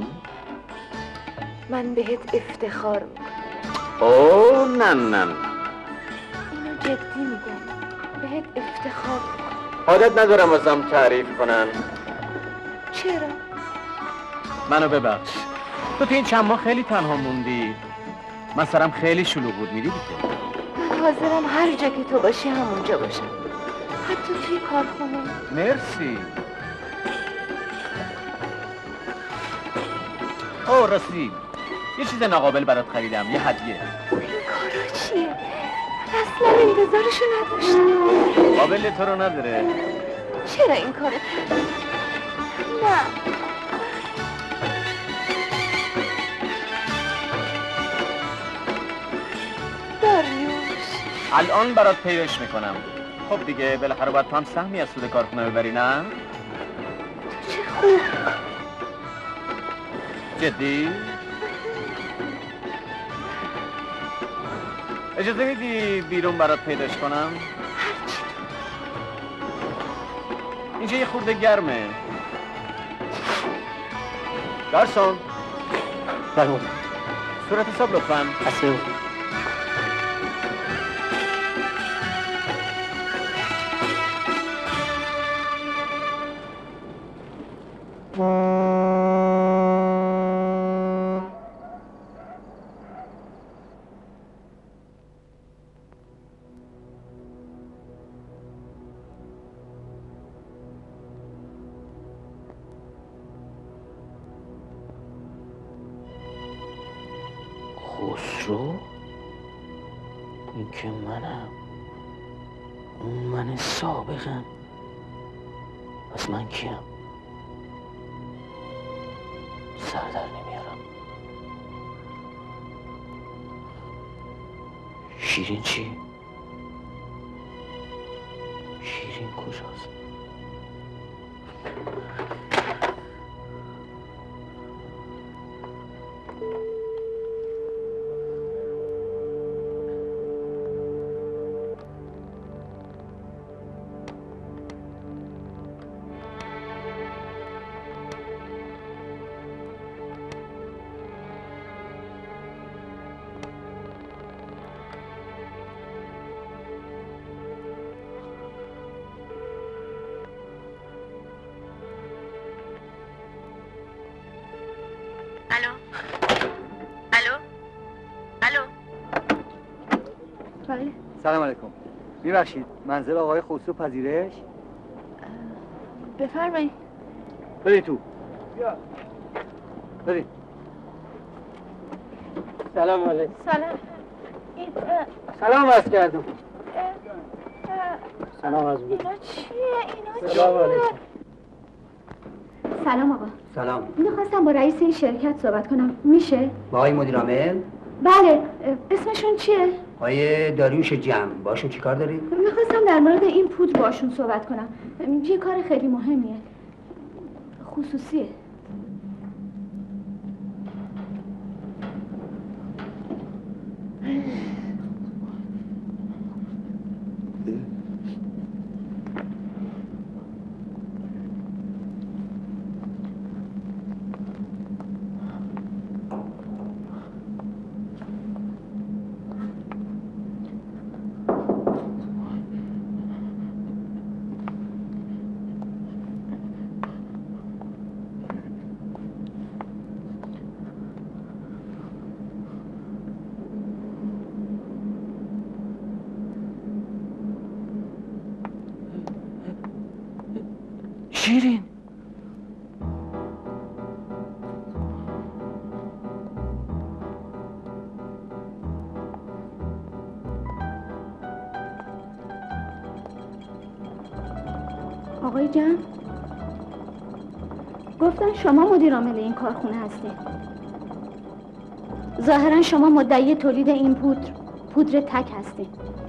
من بهت افتخار میکنم. اوه نه نه نه، اینو جدی میگم، بهت افتخار میکنم. عادت ندارم ازم تعریف کنن. چرا؟ منو ببخش، تو این چند ماه خیلی تنها موندی. من سرم خیلی شلوغ بود، میدیدی که من حاضرم هر جا که تو باشی همونجا باشم، حتی توی کارخونه. مرسی. اوه راستی یه چیز ناقابل برات خریدم، یه هدیه. این کارا چیه؟ اصلا انتظارشو نداشتم. قابل تو رو نداره. چرا این کارو کردی؟ نه. داریوش الان برات پیداش میکنم. خب دیگه بالاخره باید تو هم سهمی از سود کارخونه ببری، نه؟ چه خوب. جدی؟ اجازه میدی بیرون برات پیداش کنم؟ اینجا یه خورده گرمه. گارسون بله صورت حساب لطفاً. اصلا خسرو؟ این که منم، اون من سابقم. پس من کیم؟ سر در نمیارم. شیرین چی؟ شیرین کجاست؟ سلام علیکم. میبخشید منزل آقای خسرو پذیرش؟ بفرمایید. برید تو. بیا. برید. سلام علیکم. سلام. این سلام عرض کردم. سلام از اینا چیه؟ اینا سلام چیه؟ علیکم. سلام آقا. سلام. میخواستم با رئیس این شرکت صحبت کنم. میشه؟ با آقای مدیر عامل؟ بله. اسمشون چیه؟ آقای داریوش جمع. باشون چیکار دارید؟ میخواستم در مورد این پودر باشون صحبت کنم. یه کار خیلی مهمیه. خصوصیه. شیرین آقای جمع گفتن شما مدیر عامل این کارخونه هستید. ظاهرا شما مدعی تولید این پودر تک هستید.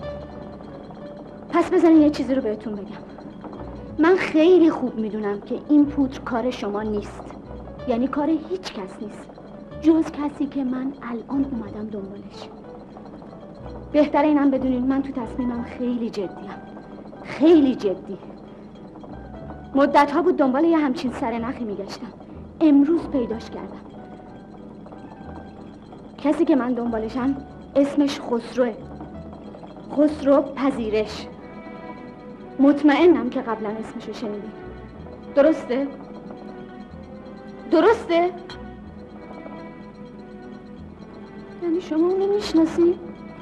پس بزنین یه چیزی رو بهتون بگم. من خیلی خوب میدونم که این پودر کار شما نیست، یعنی کار هیچ کس نیست جز کسی که من الان اومدم دنبالش. بهتر اینم بدونین من تو تصمیمم خیلی جدیم، خیلی جدی. مدت ها بود دنبال یه همچین سرنخی میگشتم. امروز پیداش کردم. کسی که من دنبالشم اسمش خسروه. خسرو پذیرش. مطمئنم که قبلا اسمشو شنیدی. درسته؟ درسته؟ یعنی شما اونو میشناسی؟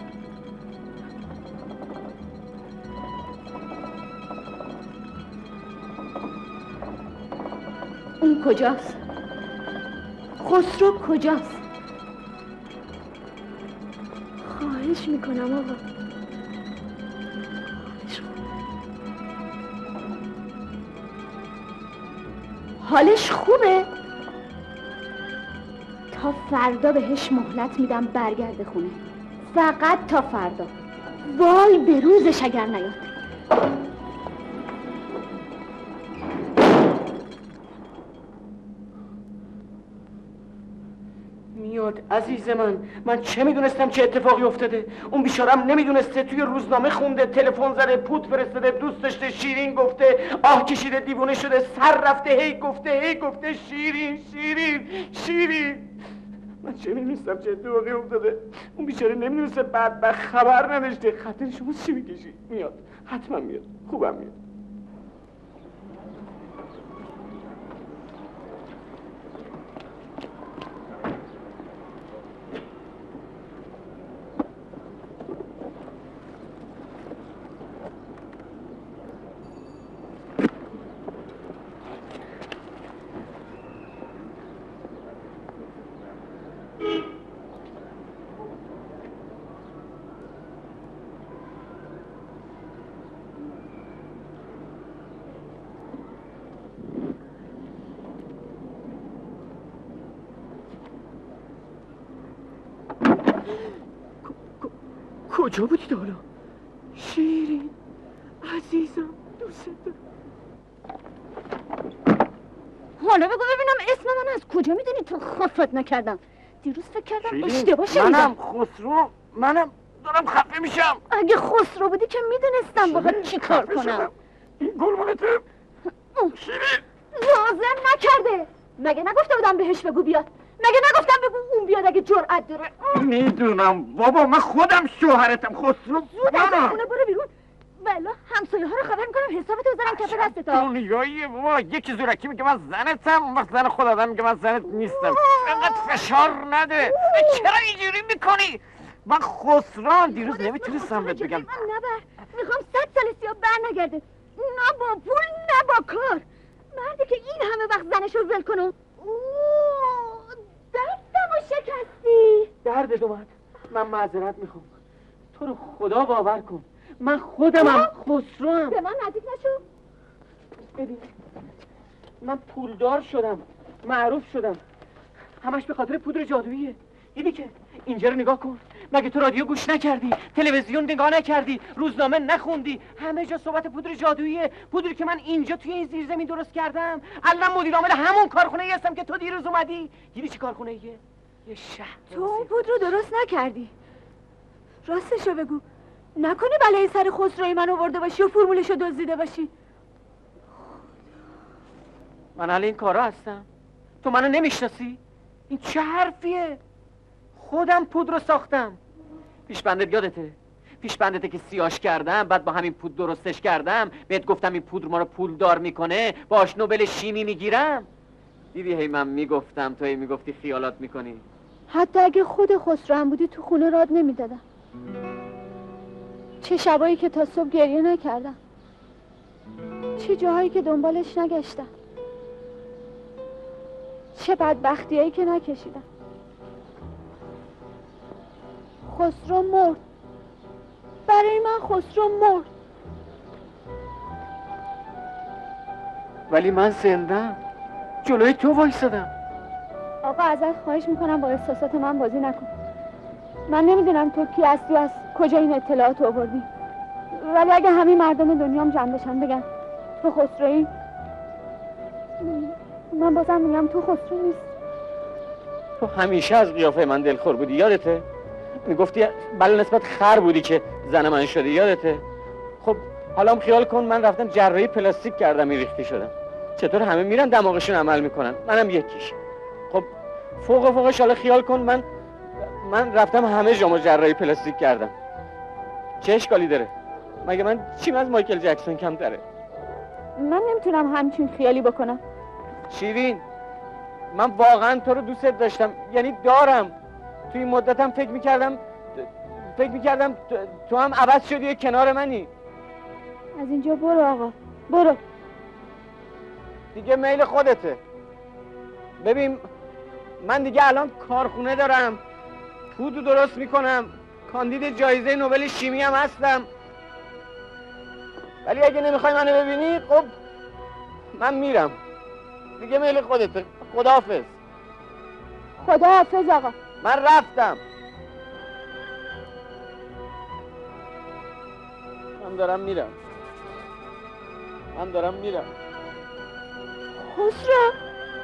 اون کجاست؟ خسرو کجاست؟ خواهش میکنم آقا. حالش خوبه؟ تا فردا بهش مهلت میدم برگرده خونه. فقط تا فردا. وای به روزش اگر نیاد. میاد عزیز من چه میدونستم چه اتفاقی افتاده. اون بیچارم نمیدونسته، توی روزنامه خونده، تلفن زده، پود فرستاده، دوست داشته، شیرین گفته، آه کشیده، دیوونه شده، سر رفته، هی گفته شیرین شیرین شیرین. من چه میدونستم چه اتفاقی افتاده. اون بیچاره نمیدونسته، بدبخت خبر نداشته. خاطر شما چی میکشی؟ میاد، حتما میاد، خوبم میاد. کجا بودید حالا؟ شیرین عزیزم دوست دارم. حالا بگو ببینم اسم من از کجا میدونی؟ تو خفت نکردم. دیروز فکر کردم اشتباه شنیدم. منم خسرو، منم دارم خفه میشم. اگه خسرو بودی که میدونستم باید چی کار کنم. این گلمانته شیرین لازم نکرده. مگه نگفته بودم بهش بگو بیاد؟ مگه نگفتم بگو اون بیاد اگه جرأت داره؟ میدونم بابا، من خودم شوهرتم. خسرو زود از خونه برو بیرون. والا همسایه ها رو خبر میکنم حسابتو بذارم کف دستتا. دنیاییه بابا. یکی زورکی میگه من زنتم، اون وقت زن خود آدم میگه من زنت نیستم. اینقدر فشار نده. چرا اینجوری میکنی؟ من خسران دیروز نمیتونستم بهت بگم. نبر. میخوام 100 سال سیاه بر نگرده. نه با پول نه با کار. مردی که این همه وقت زنشو ول کنه. اوه دستمو شکستی. دردت اومد. من معذرت میخوام. تو رو خدا باور کن، من خودمم خسروام. به من نزدیک نشو. ببین من پولدار شدم، معروف شدم، همش به خاطر پودر جادوییه. دیدی که اینجا رو نگاه کن، مگه تو رادیو گوش نکردی، تلویزیون نگاه نکردی، روزنامه نخوندی؟ همه جا صحبت پودر جادوییه، پودری که من اینجا توی این زیرزمین درست کردم. الان مدیر عامل همون کارخونه‌ای هستم که تو دیروز اومدی. دیدی چه کارخونه‌ایه؟ یه شهر. تو اون پودر رو درست نکردی. راستشو بگو، نکنه بلای سر خسروی من آورده باشی و فرمولشو دزدیده باشی. من اهل این کارا هستم. تو منو نمیشناسی؟ این چه حرفیه؟ خودم پودر رو ساختم. پیشبندت یادته؟ پیشبندته که سیاش کردم، بعد با همین پودر درستش کردم، بهت گفتم این پودر ما رو پولدار میکنه، باش نوبل شیمی میگیرم. دیدی هی من میگفتم، تو هی میگفتی خیالات میکنی. حتی اگه خود خسرو هم بودی تو خونه راد نمیدادم. چه شبایی که تا صبح گریه نکردم، چه جاهایی که دنبالش نگشتم، چه بدبختیایی که نکشیدم. خسرو مرد، برای من خسرو مرد. ولی من زندم، جلوی تو وایسادم. آقا ازت خواهش میکنم با احساسات من بازی نکن. من نمیدونم تو کی هستی و از کجا این اطلاعات آوردی، ولی اگه همه مردم دنیام جمع بشن بگن تو خسرویی، من بازم میگم تو خسرو نیست. تو همیشه از قیافه من دلخور بودی، یادته؟ میگفتی بله نسبت خر بودی که زن من شدی، یادته؟ خب حالا هم خیال کن من رفتم جراحی پلاستیک کردم، این ریختی شدم. چطور همه میرن دماغشون عمل میکنن، منم یکیش. خب فوقش حالا خیال کن من رفتم همه جامو جراحی پلاستیک کردم. چه اشکالی داره؟ مگه من چیم از مایکل جکسون کم داره؟ من نمیتونم همچین خیالی بکنم. شیرین، من واقعا تو رو دوست داشتم، یعنی دارم. توی این مدتم فکر میکردم تو هم عوض شدی و کنار منی. از اینجا برو آقا، برو دیگه، میل خودته. ببین من دیگه الان کارخونه دارم، پودر درست میکنم، کاندید جایزه نوبل شیمی هم هستم. ولی اگه نمیخوای منو ببینی خب من میرم دیگه، میل خودته. خداحافظ. خداحافظ آقا. من رفتم. من دارم میرم. خسرو.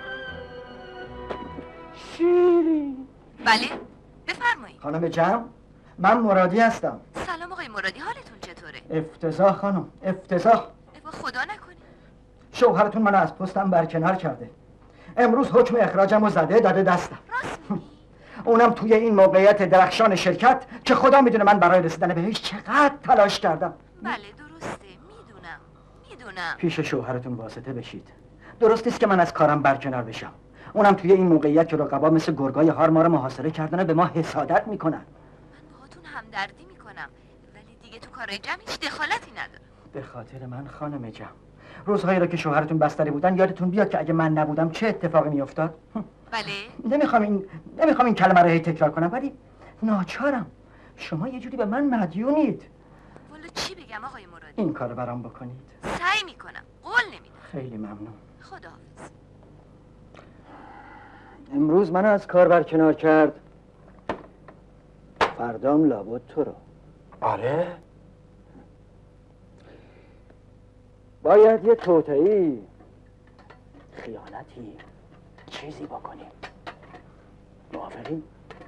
شیرین. بله بفرمایید. خانم جمع، من مرادی هستم. سلام آقای مرادی، حالتون چطوره؟ افتضاح خانم، افتضاح. خدا نکنه. شوهرتون منو از پستم برکنار کرده. امروز حکم اخراجم رو داده دستم. اونم توی این موقعیت درخشان شرکت که خدا میدونه من برای رسیدن بهش چقدر تلاش کردم. بله درسته، میدونم. پیش شوهرتون واسطه بشید. درست نیست که من از کارم برکنار بشم. اونم توی این موقعیت که رقبا مثل گرگای هار ما رو محاصره کردن و به ما حسادت میکنن. من باهاتون همدردی میکنم، ولی دیگه تو کارهای جمع هیچ دخالتی ندارم. به خاطر من خانم جمع، روزهایی را که شوهرتون بستری بودن یادتون بیاد که اگه من نبودم چه اتفاقی میافتاد؟ بله. نمیخوام این کلمه رو هی تکرار کنم، ولی ناچارم. شما یه جوری به من مدیونید. والا چی بگم آقای مرادی؟ این کارو برام بکنید. سعی میکنم، قول نمیدم. خیلی ممنون. خداحافظ. امروز منو از کار برکنار کرد، فردام لابد تو رو. آره؟ باید یه توطئه‌ای، خیانتی، چیزی بکنیم. موافقی؟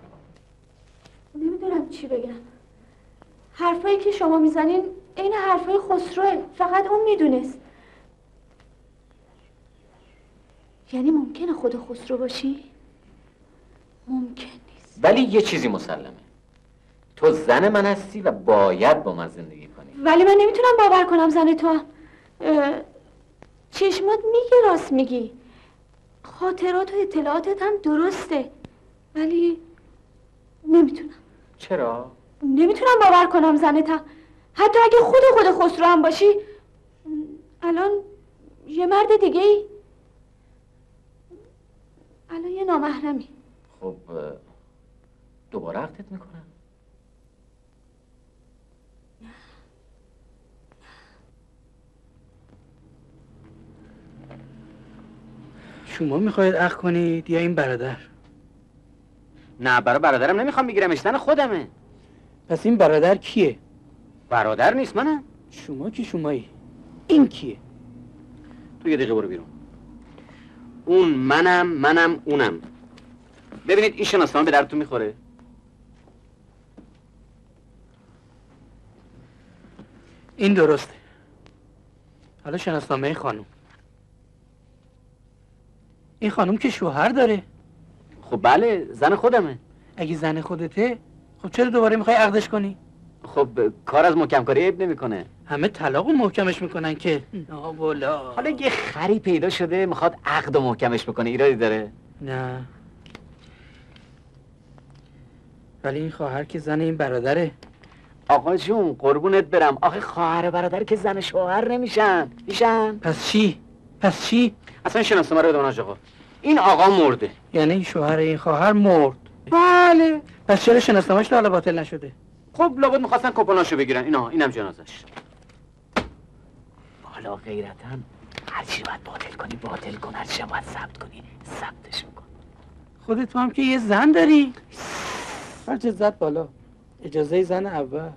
نمیدونم چی بگم. حرفایی که شما میزنین این حرفای خسروه، فقط اون میدونست. یعنی ممکنه خود خسرو باشی؟ ممکن نیست. ولی یه چیزی مسلمه، تو زن من هستی و باید با من زندگی کنی. ولی من نمیتونم باور کنم زن تو هم. چشمات میگه راست میگی، خاطرات و اطلاعاتت هم درسته، ولی نمیتونم. چرا؟ نمیتونم باور کنم زنتم. حتی اگه خود خسرو هم باشی. الان یه مرد دیگه ای؟ الان یه نامحرمی. خب دوباره عقدت میکنم. شما میخواید عقد کنید یا این برادر؟ نه برای برادرم نمیخوام بگیرمش، زن خودمه. پس این برادر کیه؟ برادر نیست، منم. شما کی شمایی؟ این کیه؟ تو یه دقیقه برو بیرون. اون منم اونم. ببینید این شناسنامه به دردتون میخوره؟ این درسته. حالا شناسنامه خانم. این خانم که شوهر داره. خب بله، زن خودمه. اگه زن خودته خب چرا دوباره میخوای عقدش کنی؟ خب کار از محکم کاری عیب نمیکنه. همه طلاق محکمش میکنن که نابولا. حالا یه خری پیدا شده میخواد عقد و محکمش بکنه، ایرادی داره؟ نه، ولی این خواهر که زن این برادره. آقا جون قربونت برم، آخه خواهر برادر که زن شوهر نمیشن. پس چی؟ اصلا شناسنامه رو بده من آقا. این آقا مرده. یعنی شوهر این خواهر مرد؟ بله. پس چرا شناسنامه‌اش تا حالا باطل نشده؟ خب لابد میخواستن کپوناشو بگیرن. اینم جنازش. حالا غیرتاً هرچی باید باطل کن، هرچی باید ثبت کنی ثبتش میکن. خودت هم که یه زن داری؟ هرچه زد بالا. اجازه زن اول.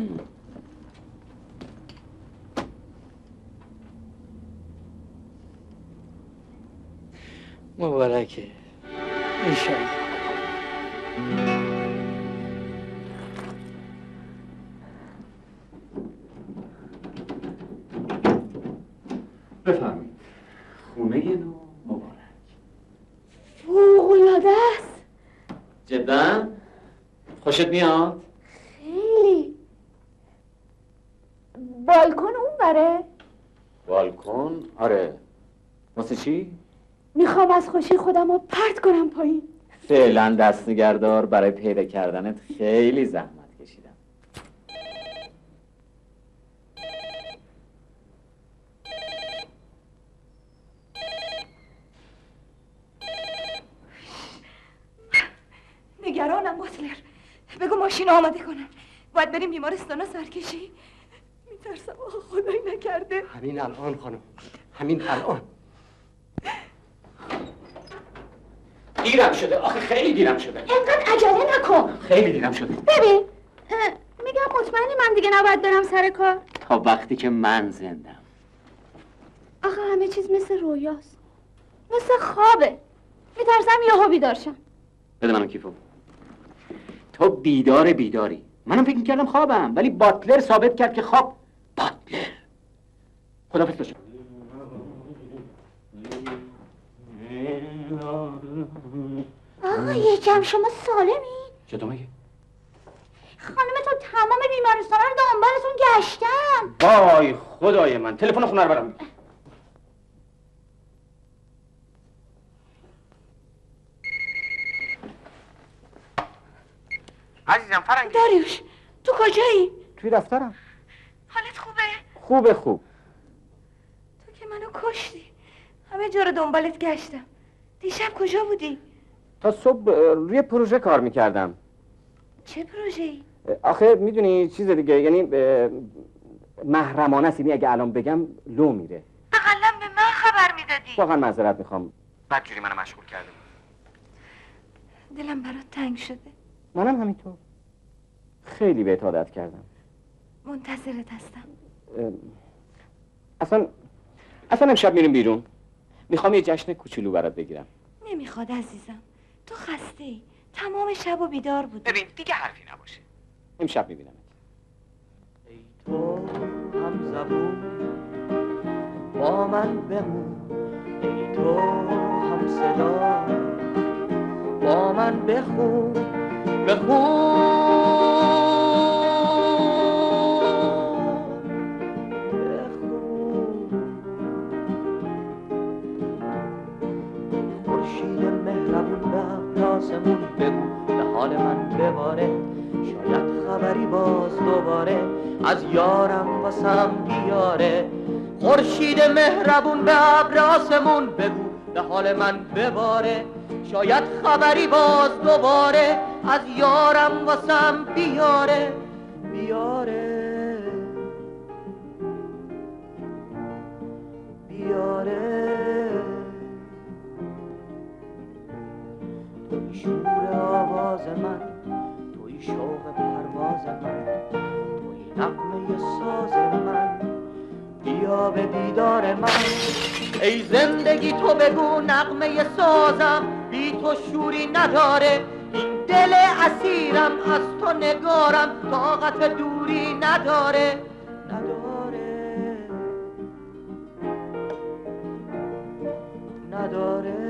مبارکه انشالله. بفرمایید. خونه نو مبارک. فوق‌العاده است. جدا؟ خوشت میاد؟ خیلی. بالکن اون بره؟ بالکن؟ آره. واسه چی؟ میخوام از خوشی خودم رو پرت کنم پایین. فعلا دست نگهدار، برای پیدا کردنت خیلی زحمت کشیدم. نگرانم باتلر. بگو ماشین آماده کنن. باید بریم بیمارستان سرکشی. میترسم آخه خدایی نکرده. همین الان خانم، همین الان. دیرم شده، آخه خیلی دیرم شده. اینقدر عجله نکن. خیلی دیرم شده. ببین میگم مطمئنی من دیگه نباید برم سر کار؟ تا وقتی که من زندم. آخه همه چیز مثل رویاست، مثل خوابه. میترسم یهو بیدار شم. بده منو کیفو. تو بیداری. منم فکر میکردم خوابم، ولی باتلر ثابت کرد که خواب. باتلر خداحافظ باشه. آقا یکم شما سالمی؟ چطور مگه؟ خانمتون تمام بیمارستان رو دنبالتون گشتن. وای خدای من، تلفن خونه رو برام. عزیزم فرنگی. داریوش تو کجایی؟ توی دفترم. حالت خوبه؟ خوب. تو که منو کشتی. همه جا رو دنبالت گشتم. دیشب کجا بودی؟ تا صبح روی پروژه کار میکردم. چه پروژه‌ای؟ آخه میدونی چیز دیگه، یعنی محرمانه است، یعنی اگه الان بگم لو میره. اقلا به من خبر میدادی. واقعا معذرت میخوام. بدجوری منو مشغول کرده. دلم برات تنگ شده. منم همینطور. خیلی بهت عادت کردم. منتظرت هستم. اصلا امشب میریم بیرون. میخوام یه جشن کوچولو برات بگیرم. نمیخواد عزیزم. تو خسته ای. تمام شب و بیدار بودی. ببین دیگه حرفی نباشه. امشب میبینم. ای تو هم زبون با من بمون، ای تو هم صدا با من بخون خورشید مهربون به آسمون بگو به حال من بباره، شاید خبری باز دوباره از یارم واسم بیاره. خورشید مهربون به ابر آسمون بگو به حال من بباره، شاید خبری باز دوباره از یارم واسم بیاره بیاره بیاره. توی شور آواز من، توی شوق پرواز من، توی نغمه ساز من، بیا به دیدار من. ای زندگی تو بگو نغمه سازم بی تو شوری نداره، این دل اسیرم از تو نگارم طاقت دوری نداره نداره.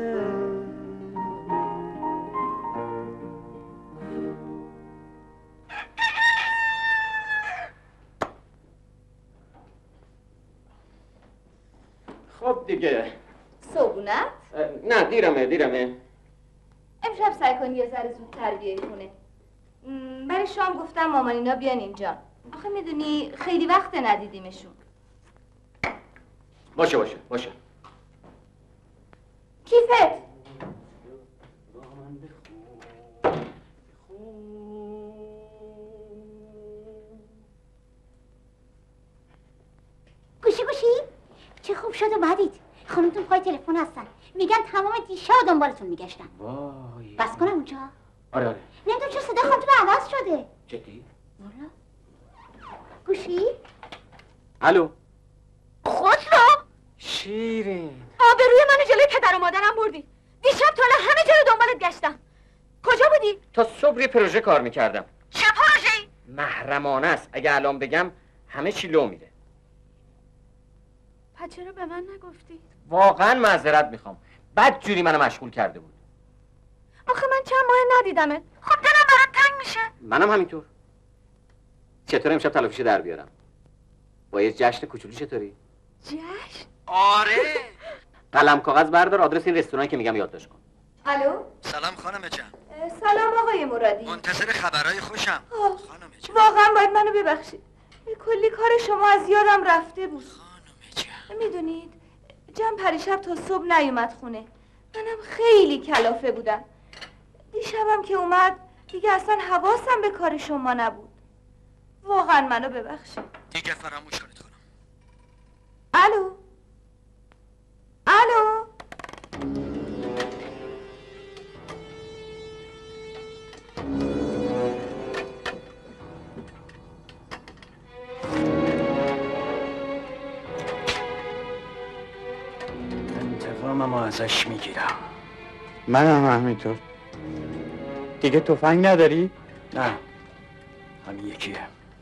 خب دیگه صبونت؟ نه دیرمه. امشب سعی کن یه ذره زودتر بیای خونه. برای شام گفتم مامانینا بیان اینجا. آخه میدونی خیلی وقت ندیدیمشون. باشه. کیفت؟ گوشی چه خوب شد اومدید. خانمتون پای تلفن هستن، میگن تمام دیشب دنبالتون میگشتن. وای بس کنم اونجا؟ آره نمیدونم چه صدا خانمتون عوض شده. جدی؟ والا گوشی؟ الو خسرو شیرین، آبروی منو جلوی پدر و مادرم بردی. دیشب تا الان همه جا رو دنبالت گشتم. کجا بودی؟ تا صبح یه پروژه کار میکردم. چه پروژه‌ای؟ محرمانه است، اگه الان بگم همه چی لو میره. پس چرا به من نگفتی؟ واقعا معذرت میخوام، بد جوری منو مشغول کرده بود. آخه من چند ماه ندیدمت. خب دلم برات تنگ میشه. منم همینطور. چطور امشب تلافیش در بیارم؟ با یه جشن کوچولو چطوری؟ جشن؟ آره. قلم کاغذ بردار، آدرس این رستورانی که میگم یادداشت کن. الو؟ سلام خانم جان. سلام آقای مرادی. منتظر خبرهای خوشم. خانم جان. واقعا باید منو ببخشید. کلی کار شما از یادم رفته بود. خانم جان. میدونید جمع پریشب تا صبح نیومد خونه. منم خیلی کلافه بودم. دیشبم که اومد دیگه اصلا حواسم به کار شما نبود. واقعا منو ببخشید. دیگه فراموش کنید خانم. الو؟ انتقامم ازش میگیرم. منم همینطور. دیگه تفنگ نداری؟ نه، همین یکیه.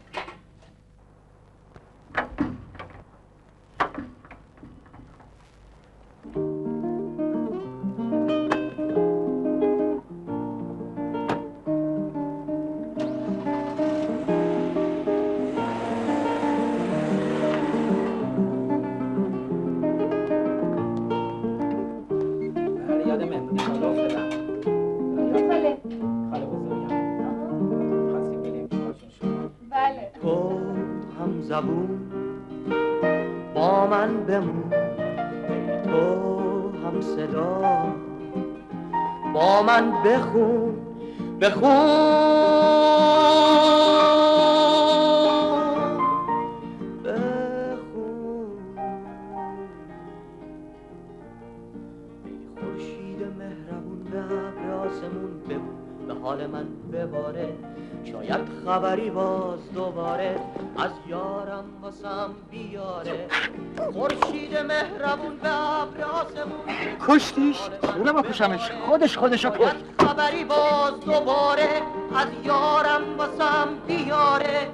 تو هم زبون با من بمون، تو هم صدا با من بخون خورشید مهربون به ابر آسمون بگو به حال من بباره، شاید خبری باز دوباره از یارم واسم بیاره. خورشید مهربون به ابر آسمون کشتیش؟ اونم بکشمش، خودشو کشت. خبری باز دوباره از یارم واسم بیاره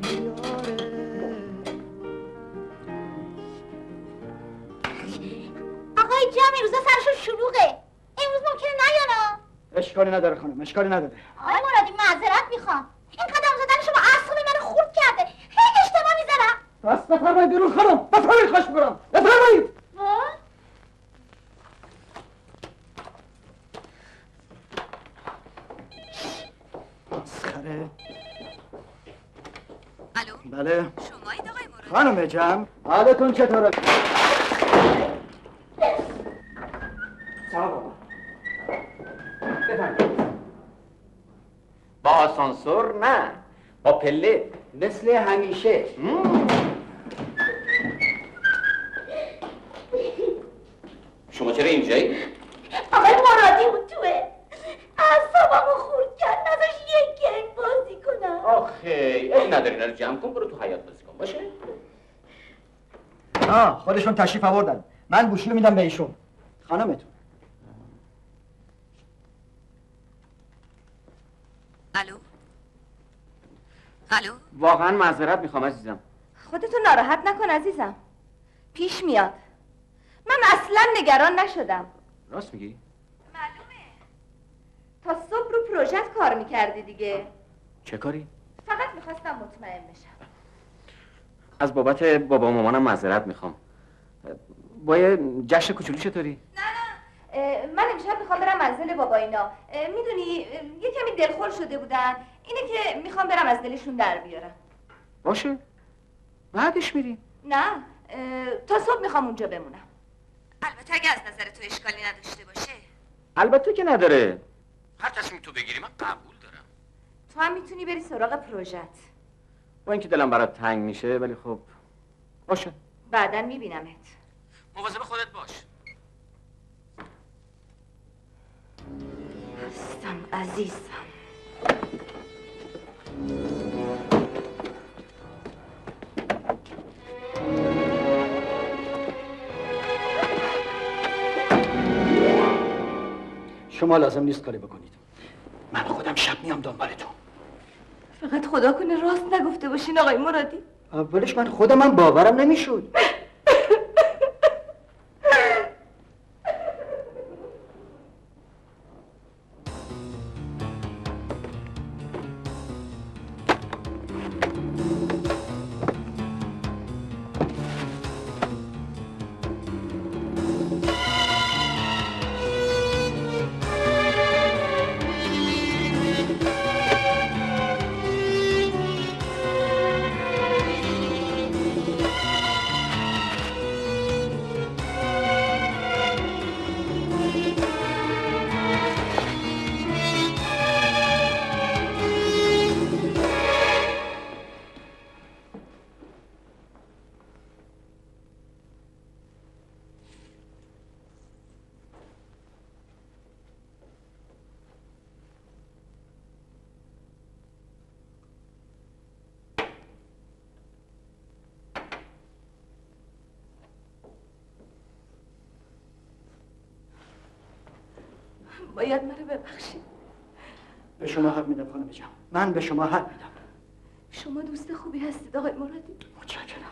آقای جمعی روزا سرشون شلوغه. امروز ممکنه نیانا. اشکالی نداره خانم، اشکالی نداره. آقای مرادی معذرت میخوام. این قدم زدن شما اعصاب منو خورد کرده. هی اشتباه میزنم. بس بفرمایید بیرون خانم، بفرمایید خواهش میکنم، بفرمایید. مسخره. الو؟ بله. شمایید آقای مرادی؟ خانم جمع حالتون چطوره؟ سلام بابا. بفرمایید. با آسانسور نه، با پله مثل همیشه. شما چرا اینجایی؟ آقای مرادی اون توه، اعصابمو خورد کرد، نذاش یک گنگ بازی کنم. آخه ای نداری، اینا رو جمع کن برو تو حیاط بازی کن باشه؟ خودشون تشریف آوردن. من گوشی رو میدم به ایشون. خانمتون. الو؟ الو؟ واقعا معذرت میخوام عزیزم. خودتو ناراحت نکن عزیزم، پیش میاد. من اصلا نگران نشدم. راست میگی؟ معلومه تا صبح رو پروژت کار میکردی دیگه. چه کاری؟ فقط میخواستم مطمئن بشم. از بابت بابا و مامانم معذرت میخوام. با یه جشن کوچولو چطوری؟ من امشب میخوام برم منزل بابا اینا. میدونی یه کمی دلخور شده بودن، اینه که میخوام برم از دلشون در بیارم. باشه بعدش میریم. نه تا صبح میخوام اونجا بمونم. البته اگه از نظر تو اشکالی نداشته باشه. البته که نداره. هر تصمیم تو بگیری من قبول دارم. تو هم میتونی بری سراغ پروژت. با اینکه دلم برات تنگ میشه ولی خب باشه. بعداً میبینمت. مواظب خودت باش. هستم عزیزم. شما لازم نیست کاری بکنید. من خودم شب میام دنبالتون. فقط خدا کنه راست نگفته باشین آقای مرادی. اولش من خودم باورم نمیشد. باید منو ببخشید. به شما حق میدم خانم جان. من به شما حق میدم. شما دوست خوبی هستید آقای مرادی. متشکرم.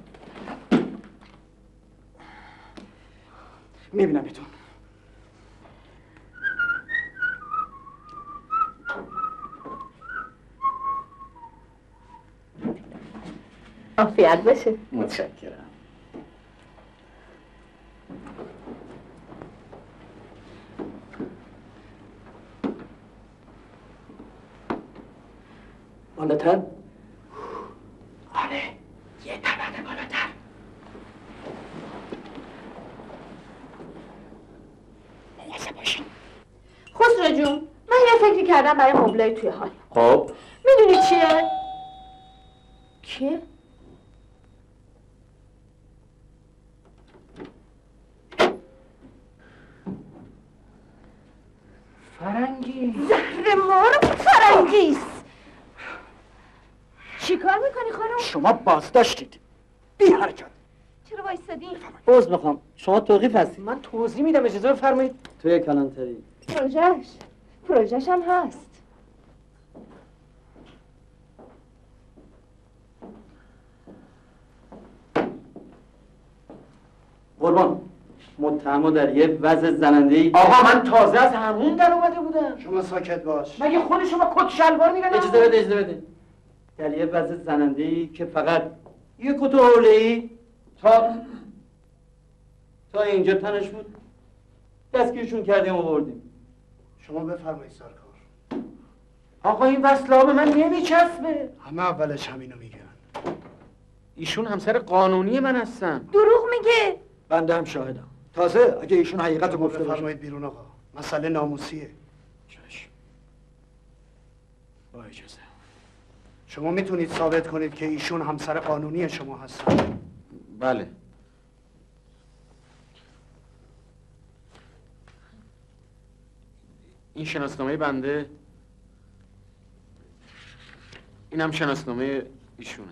میبینمتون. عافیت باشه. متشکرم. بالاتر؟ آره یه طبقه بالاتر. مواظب باشین. خسرو جون من یه فکری کردم برای مبلای توی حال. خب میدونی چیه؟ چیه؟ فرنگی. زهر مار فرنگیست. چی کار میکنی خانم؟ شما بازداشتید. بی حرکت. چرا وایسادی؟ عذر میخوام. شما توقیف هستید. من توضیح میدم اجازه بفرمایید. توی کلانتری. پروژهش هم هست. قربان متهمو در یه وضع زننده‌ای. آقا من تازه از همون در اومده بودم. شما ساکت باش. مگه خود شما کت شلوار میدن؟ اجازه بده. در یه وضع زننده‌ای که فقط یه کت حوله‌ای تا اینجا تنش بود دستگیرشون کردیم و بردیم. شما بفرمایید سرکار. آقا این وصله به من نمیچسبه. همه اولش همینو میگن. ایشون همسر قانونی من هستن. دروغ میگه. بنده هم شاهدم. تازه اگه ایشون حقیقت رو گفته باشه. بفرمایید بیرون آقا. مسئله ناموسیه. با اجازه. شما میتونید ثابت کنید که ایشون همسر قانونی شما هستن؟ بله. این شناسنامه بنده، این هم شناسنامه ایشونه.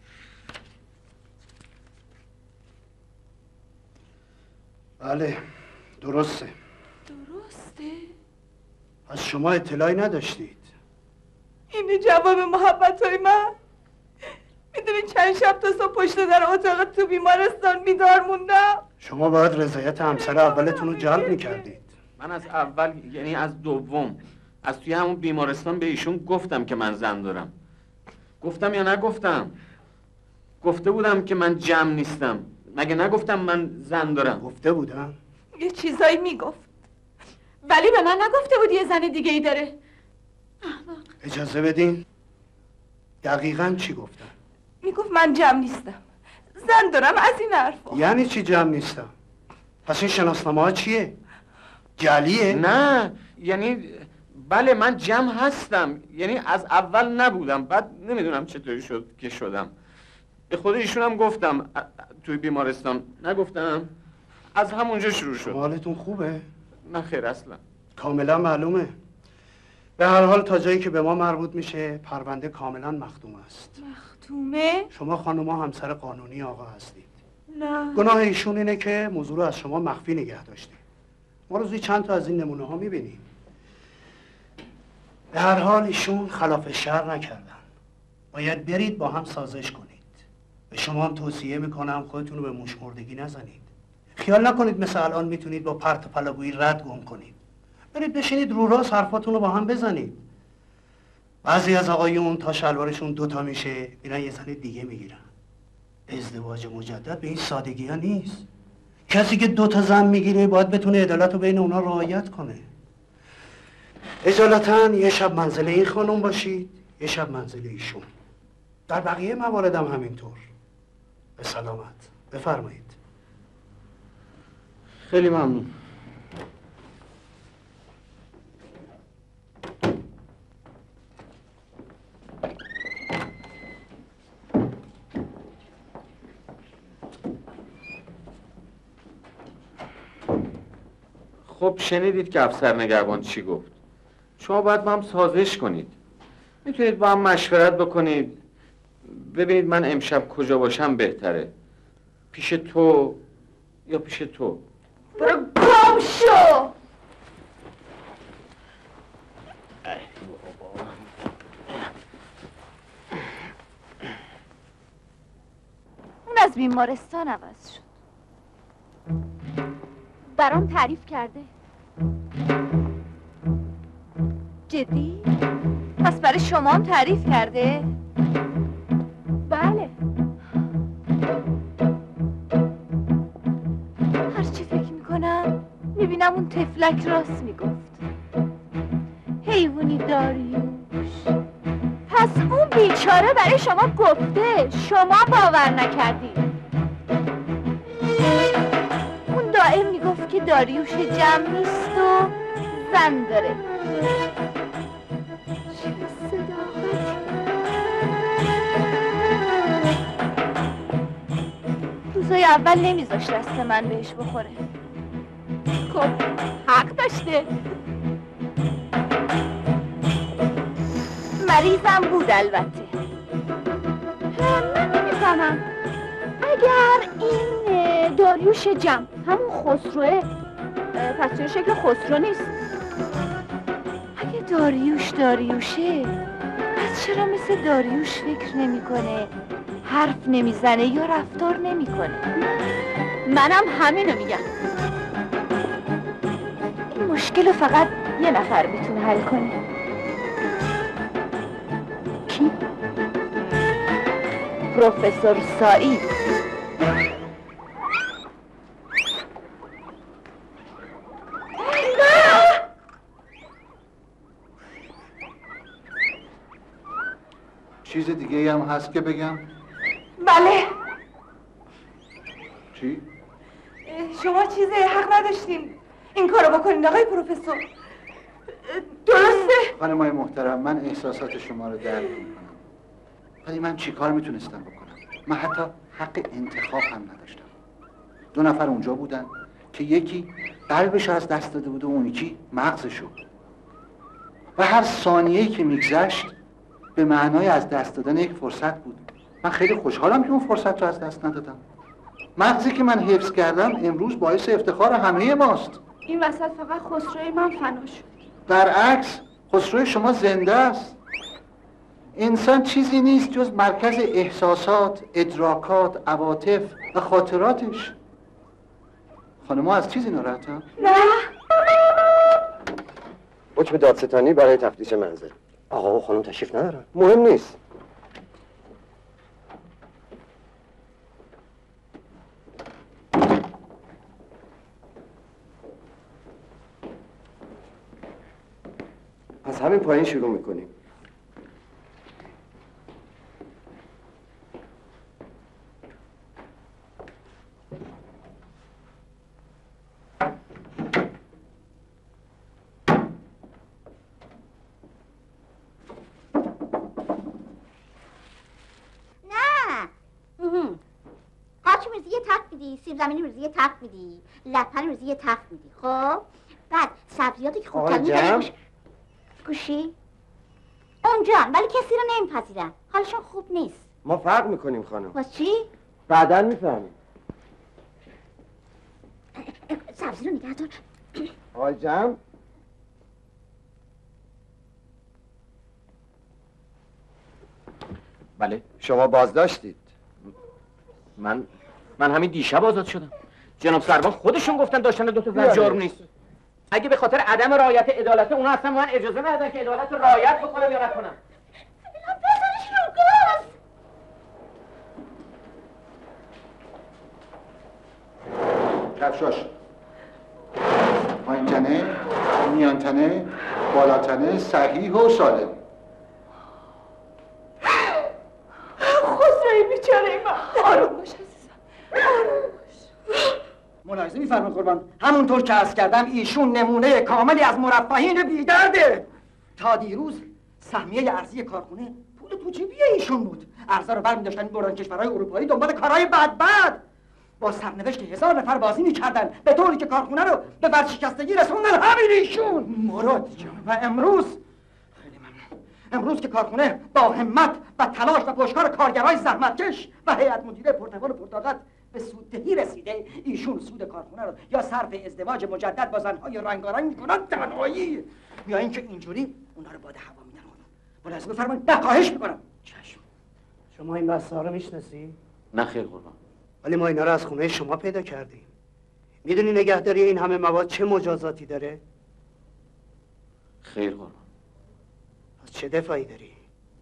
بله درسته. درسته؟ پس شما اطلاعی نداشتید؟ اینه جواب محبت‌های من. میدونی چند شب تا صبح پشت در اتاق تو بیمارستان بیدار موندم. شما باید رضایت همسر اولتون رو جلب میکردید. من از اول، یعنی از دوم، از توی همون بیمارستان به ایشون گفتم که من زن دارم. گفتم یا نگفتم؟ گفته بودم که من جمع نیستم. مگه نگفتم من زن دارم؟ گفته بودم؟ یه چیزایی میگفت، ولی به من نگفته بود یه زن دیگه ای داره. اجازه بدین. دقیقاً چی گفتن؟ میگفت من جمع نیستم، زن دارم، از این حرفا. یعنی چی جمع نیستم؟ پس این شناسنامه ها چیه؟ جعلیه؟ نه، یعنی بله من جمع هستم، یعنی از اول نبودم، بعد نمیدونم چطوری شد که شدم. به خود ایشون هم گفتم توی بیمارستان، نگفتم؟ از همونجا شروع شد. حالتون خوبه؟ نه خیر اصلا. کاملا معلومه. به هر حال تا جایی که به ما مربوط میشه پرونده کاملا مختوم است. مختومه؟ شما خانوما همسر قانونی آقا هستید. نه. گناه ایشون اینه که موضوع رو از شما مخفی نگه داشته. ما روزی چند تا از این نمونه ها میبینیم. به هر حال ایشون خلاف شرع نکردن. باید برید با هم سازش کنید. به شما هم توصیه میکنم خودتون رو به موشمردگی نزنید. خیال نکنید مثل الان میتونید با پرت و پلاگویی رد گم کنید. برید بشینید رو راست حرفاتون رو با هم بزنید. بعضی از آقایون تا شلوارشون دوتا میشه میرن یه زن دیگه میگیرن. ازدواج مجدد به این سادگی ها نیست. کسی که دوتا زن میگیره باید بتونه عدالت رو بین اونا رعایت کنه. اجالتا یه شب منزل این خانم باشید، یه شب منزل ایشون. در بقیه مواردم همینطور. به سلامت. بفرمایید. خیلی ممنون. خب شنیدید که افسر نگهبان چی گفت. شما باید با هم سازش کنید. میتونید با هم مشورت بکنید. ببینید من امشب کجا باشم بهتره. پیش تو یا پیش تو. برو گم شو. اون از بیمارستان عوض شد. برام تعریف کرده. جدی؟ پس برای شما هم تعریف کرده؟ بله. هرچی فکر میکنم میبینم اون تفلک راست میگفت. حیوانی داریوش. پس اون بیچاره برای شما گفته، شما باور نکردید. اون دائم میگفت که داریوش جمع نیست و زن داره. چه صداقتی. روزای اول نمیذاشت دست من بهش بخوره. خب حق داشته. مریضم بود البته. من نمیفهمم اگر این داریوش جمع همون خسروه، پس چرا شکل خسرو نیست؟ اگه داریوشه پس چرا مثل داریوش فکر نمیکنه، حرف نمیزنه یا رفتار نمیکنه؟ منم همینو میگم. این مشکل رو فقط یه نفر میتونه حل کنه. کی؟ پروفسور سعید. چیز دیگه هم هست که بگم؟ بله. چی؟ شما چیزی حق نداشتیم این کارو بکنید آقای پروفسور. درسته؟ خانمای محترم، من احساسات شما رو درک میکنم، ولی من چی کار میتونستم بکنم؟ من حتی حق انتخاب هم نداشتم. 2 نفر اونجا بودن که یکی قلبش از دست داده بود و اون یکی مغزشو، و هر ثانیه‌ای که میگذشت به معنای از دست دادن یک فرصت بود. من خیلی خوشحالم که اون فرصت رو از دست ندادم. مغزی که من حفظ کردم امروز باعث افتخار همه ماست. این وسط فقط خسروی من فنا شد. برعکس، خسروی شما زنده است. انسان چیزی نیست جز مرکز احساسات، ادراکات، عواطف و خاطراتش. خانم‌ها از چیزی ناراحتن؟ نه. حکم دادستانی برای تفتیش منزل. آقا و خانم تشریف ندارن. مهم نیست. از همین پایین شروع میکنیم. سیب زمینی روزی یه تفت میدی، لپن روزی یه تفت میدی. خب بعد سبزیاتی که خوب کردن گوشی اونجان، ولی کسی رو نمیپذیرن، حالشون خوب نیست. ما فرق میکنیم خانم. واسه چی؟ بعداً میفهمیم. سبزی رو نگه دار. آقای جمع بله شما بازداشتید. من همین دیشب آزاد شدم. جناب سروان خودشون گفتن داشتن 2 تا زن جرم نیست. اگه به خاطر عدم رعایت عدالت اونا اصلا من اجازه ندادن که عدالت رو رعایت بکنم یا نکنم. بزنش رو گاز. کفشاش پایین تنه، میان تنه، بالا تنه، صحیح و سالم. خسروی بیچاره من. آروم باش عزیزم، آروم باش. ملاحظه می‌فرمایید قربان، همونطور که عرض کردم ایشون نمونه کاملی از مرفهین بی‌درده. تا دیروز سهمیه ارزی کارخونه پول تو جیبی ایشون بود. ارزا رو برمی‌داشتن می‌بردن کشورهای اروپایی دنبال کارهای بد. با سرنوشت 1000 نفر بازی می‌کردن به طوری که کارخونه رو به ورشکستگی رسوندن همین ایشون. مراد جان. و امروز خیلی ممنون. امروز که کارخونه با همت و تلاش و پشتکار کارگرای زحمتکش و هیئت مدیره پرتقال و پرتاقت به سوددهی رسیده، ایشون سود کارخونه رو یا صرف ازدواج مجدد با زنهای رنگارنگ میکنن تنهایی، یا اینکه اینجوری اونا رو باد هوا میدن. ملاحظه بفرمایید. خواهش میکنم. چشم. شما این بسته رو میشناسی؟ نه خیر قربان. ولی ما اینا رو از خونه شما پیدا کردیم. میدونی نگهداری این همه مواد چه مجازاتی داره؟ خیر قربان. از چه دفاعی داری؟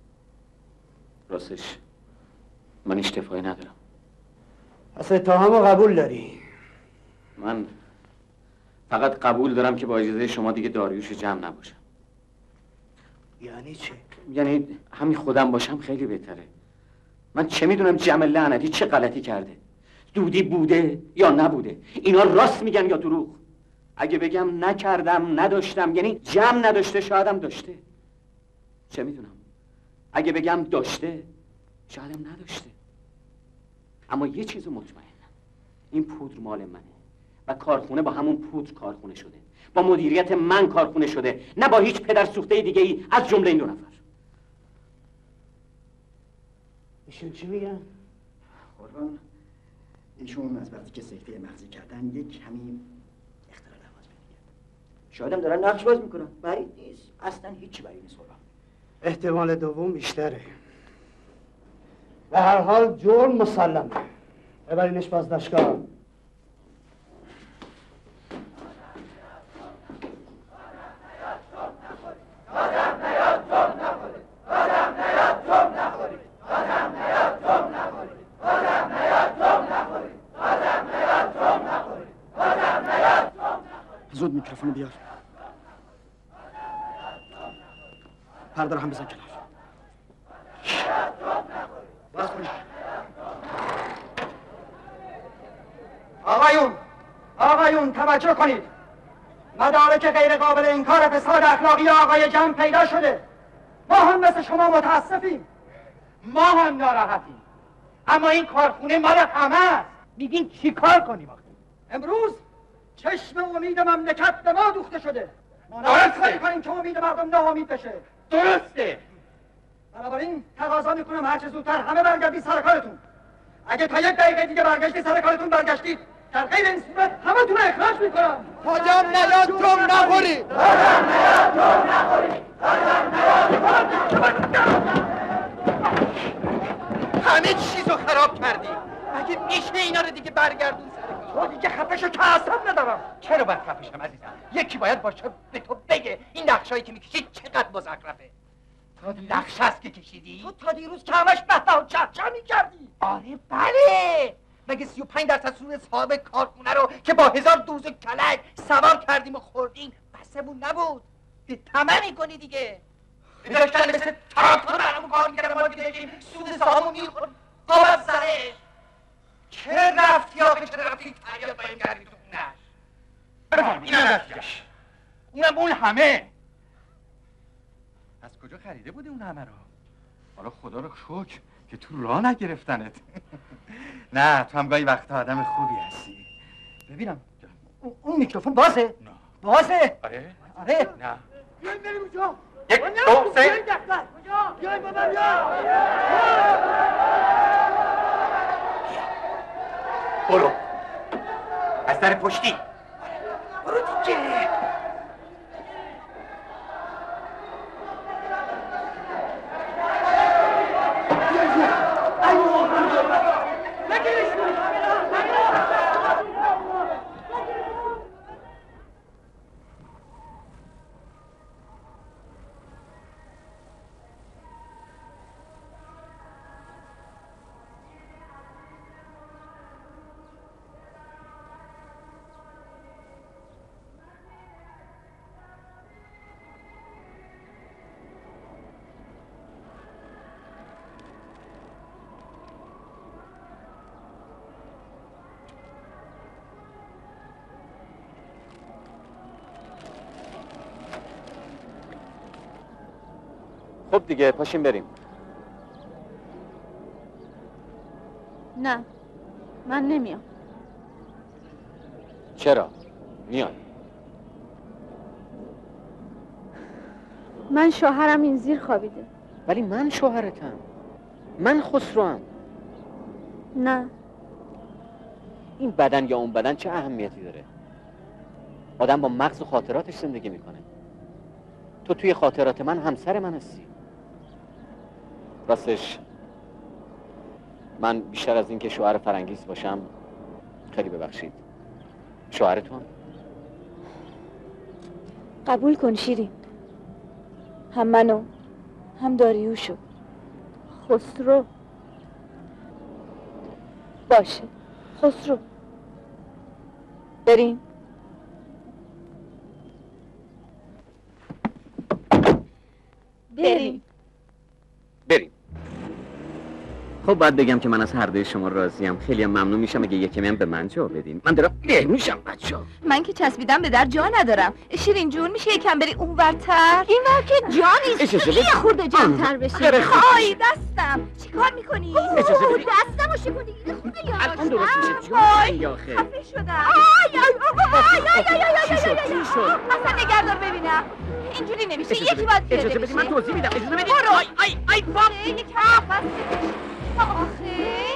راستش من هیچ دفاعی ندارم. پس اتهام رو قبول داری؟ من فقط قبول دارم که با اجازه شما دیگه داریوش جمع نباشم. یعنی چه؟ یعنی همین خودم باشم خیلی بهتره. من چه میدونم جمع لعنتی چه غلطی کرده؟ دودی بوده یا نبوده؟ اینا راست میگن یا دروغ؟ اگه بگم نکردم نداشتم یعنی جمع نداشته، شایدم داشته. چه میدونم؟ اگه بگم داشته شایدم نداشته. اما یه چیزو مطمئنم، این پودر مال منه و کارخونه با همون پودر کارخونه شده، با مدیریت من کارخونه شده، نه با هیچ پدر سوخته دیگه ای از جمله این 2 نفر. ایشون چی میگن؟ قربان، ایشون از وقتی که سکته مغزی کردن یک کمی اختلال حواس پیدا کرد. شاید هم دارن نقش باز میکنن. بعید نیست، اصلا هیچی بعید نیست قربان. احتمال دوم بیشتره. به هر حال جرم مسلمه. ببرینش بازداشتگاه. زود میکروفون بیار. پرده رو هم بزن کنار. باز کنید. آقایون توجه کنید. مدارک غیر قابل انکار فساد اخلاقی آقای جمع پیدا شده. ما هم مثل شما متاسفیم. ما هم ناراحتیم، اما این کارخونه مال همه است. میگین چی کار کنیم آخه؟ امروز چشم امید مملکت به ما دوخته شده. ما درسته. کاری کنیم که امید مردم ناامید بشه. درسته. بنابراین تقاضا میکنم هر چه زودتر همه برگردید سر کارتون. اگه تا 1 دقیقه دیگه برگشتید سر کارتون برگشتید، در غیر این صورت همتون رو اخراج میکنم. حاجم نیاد جم نخوری. همه چیزو خراب کردی. مگه میشه اینا رو دیگه برگردون سر کار؟ تو دیگه خفه شو که اعصاب ندارم. چرا باید خفه شم عزیزم؟ یکی باید باشه به تو بگه این نقشایی که میکشی چقدر مزخرفه. نقش هست که کشیدی؟ تو تا دیروز که همش بهته و چهچه میکردی. آره بله. مگه 35% سود صاحب کارخونه رو که با 1000 دوز و کلک سوار کردیم و خوردیم بسمون نبود. به طمع میکنی دیگه. میداشتن مثل تراکتور برامون کار میکردن، ما دیگه داشتیم سود صاحبمون میخورد قاب از سرش. چه رفتی آقا چه رفتی فریاد بایم کردی تو خونش؟ اینم رفتیش. اونم اون همه. از کجا خریده بودی اون همه رو؟ حالا خدا رو شکر که تو راه نگرفتنت. نه تو هم گاهی وقتا آدم خوبی هستی. ببینم اون میکروفون بازه؟ نه بازه؟ آره؟ آره؟ نه بیاین بریم اونجا. 1 2 3 بیاین بابا بیا. برو از در پشتی. برو دیگه. خب دیگه پاشیم بریم. نه من نمیام. چرا؟ میای. من شوهرم این زیر خوابیده. ولی من شوهرتم. من خسروام. نه این بدن یا اون بدن چه اهمیتی داره؟ آدم با مغز و خاطراتش زندگی میکنه. تو توی خاطرات من همسر من هستی. راستش من بیشتر از این که شوهر فرانگیز باشم، خیلی ببخشید، شوهر تو هم. قبول کن شیرین، هم منو هم داریوشو. خسرو باشه. خسرو بریم. بریم. خب باید بگم که من از هر دوی شما راضیم. خیلی هم ممنون میشم اگه یکی هم به من جا بدین. من دارم میشم بچه‌ها. من که چسبیدم به در جا ندارم. شیرین جون میشه یکم بری اونورتر؟ اینور که جا نیست. یه خورده جمع‌تر بشی. آی دستم. چیکار میکنی؟ دستمو شکوندی. این خونه یا الان درست میشه جون یا خیر. خفه شدم. آی چی شد؟ اصلا نگردار ببینم. اینجوری نمیشه. یکی باید پیاده اجازه بدید من توضیح میدم. اجازه بدید. برو. آی بابا. یکم نفس. آخه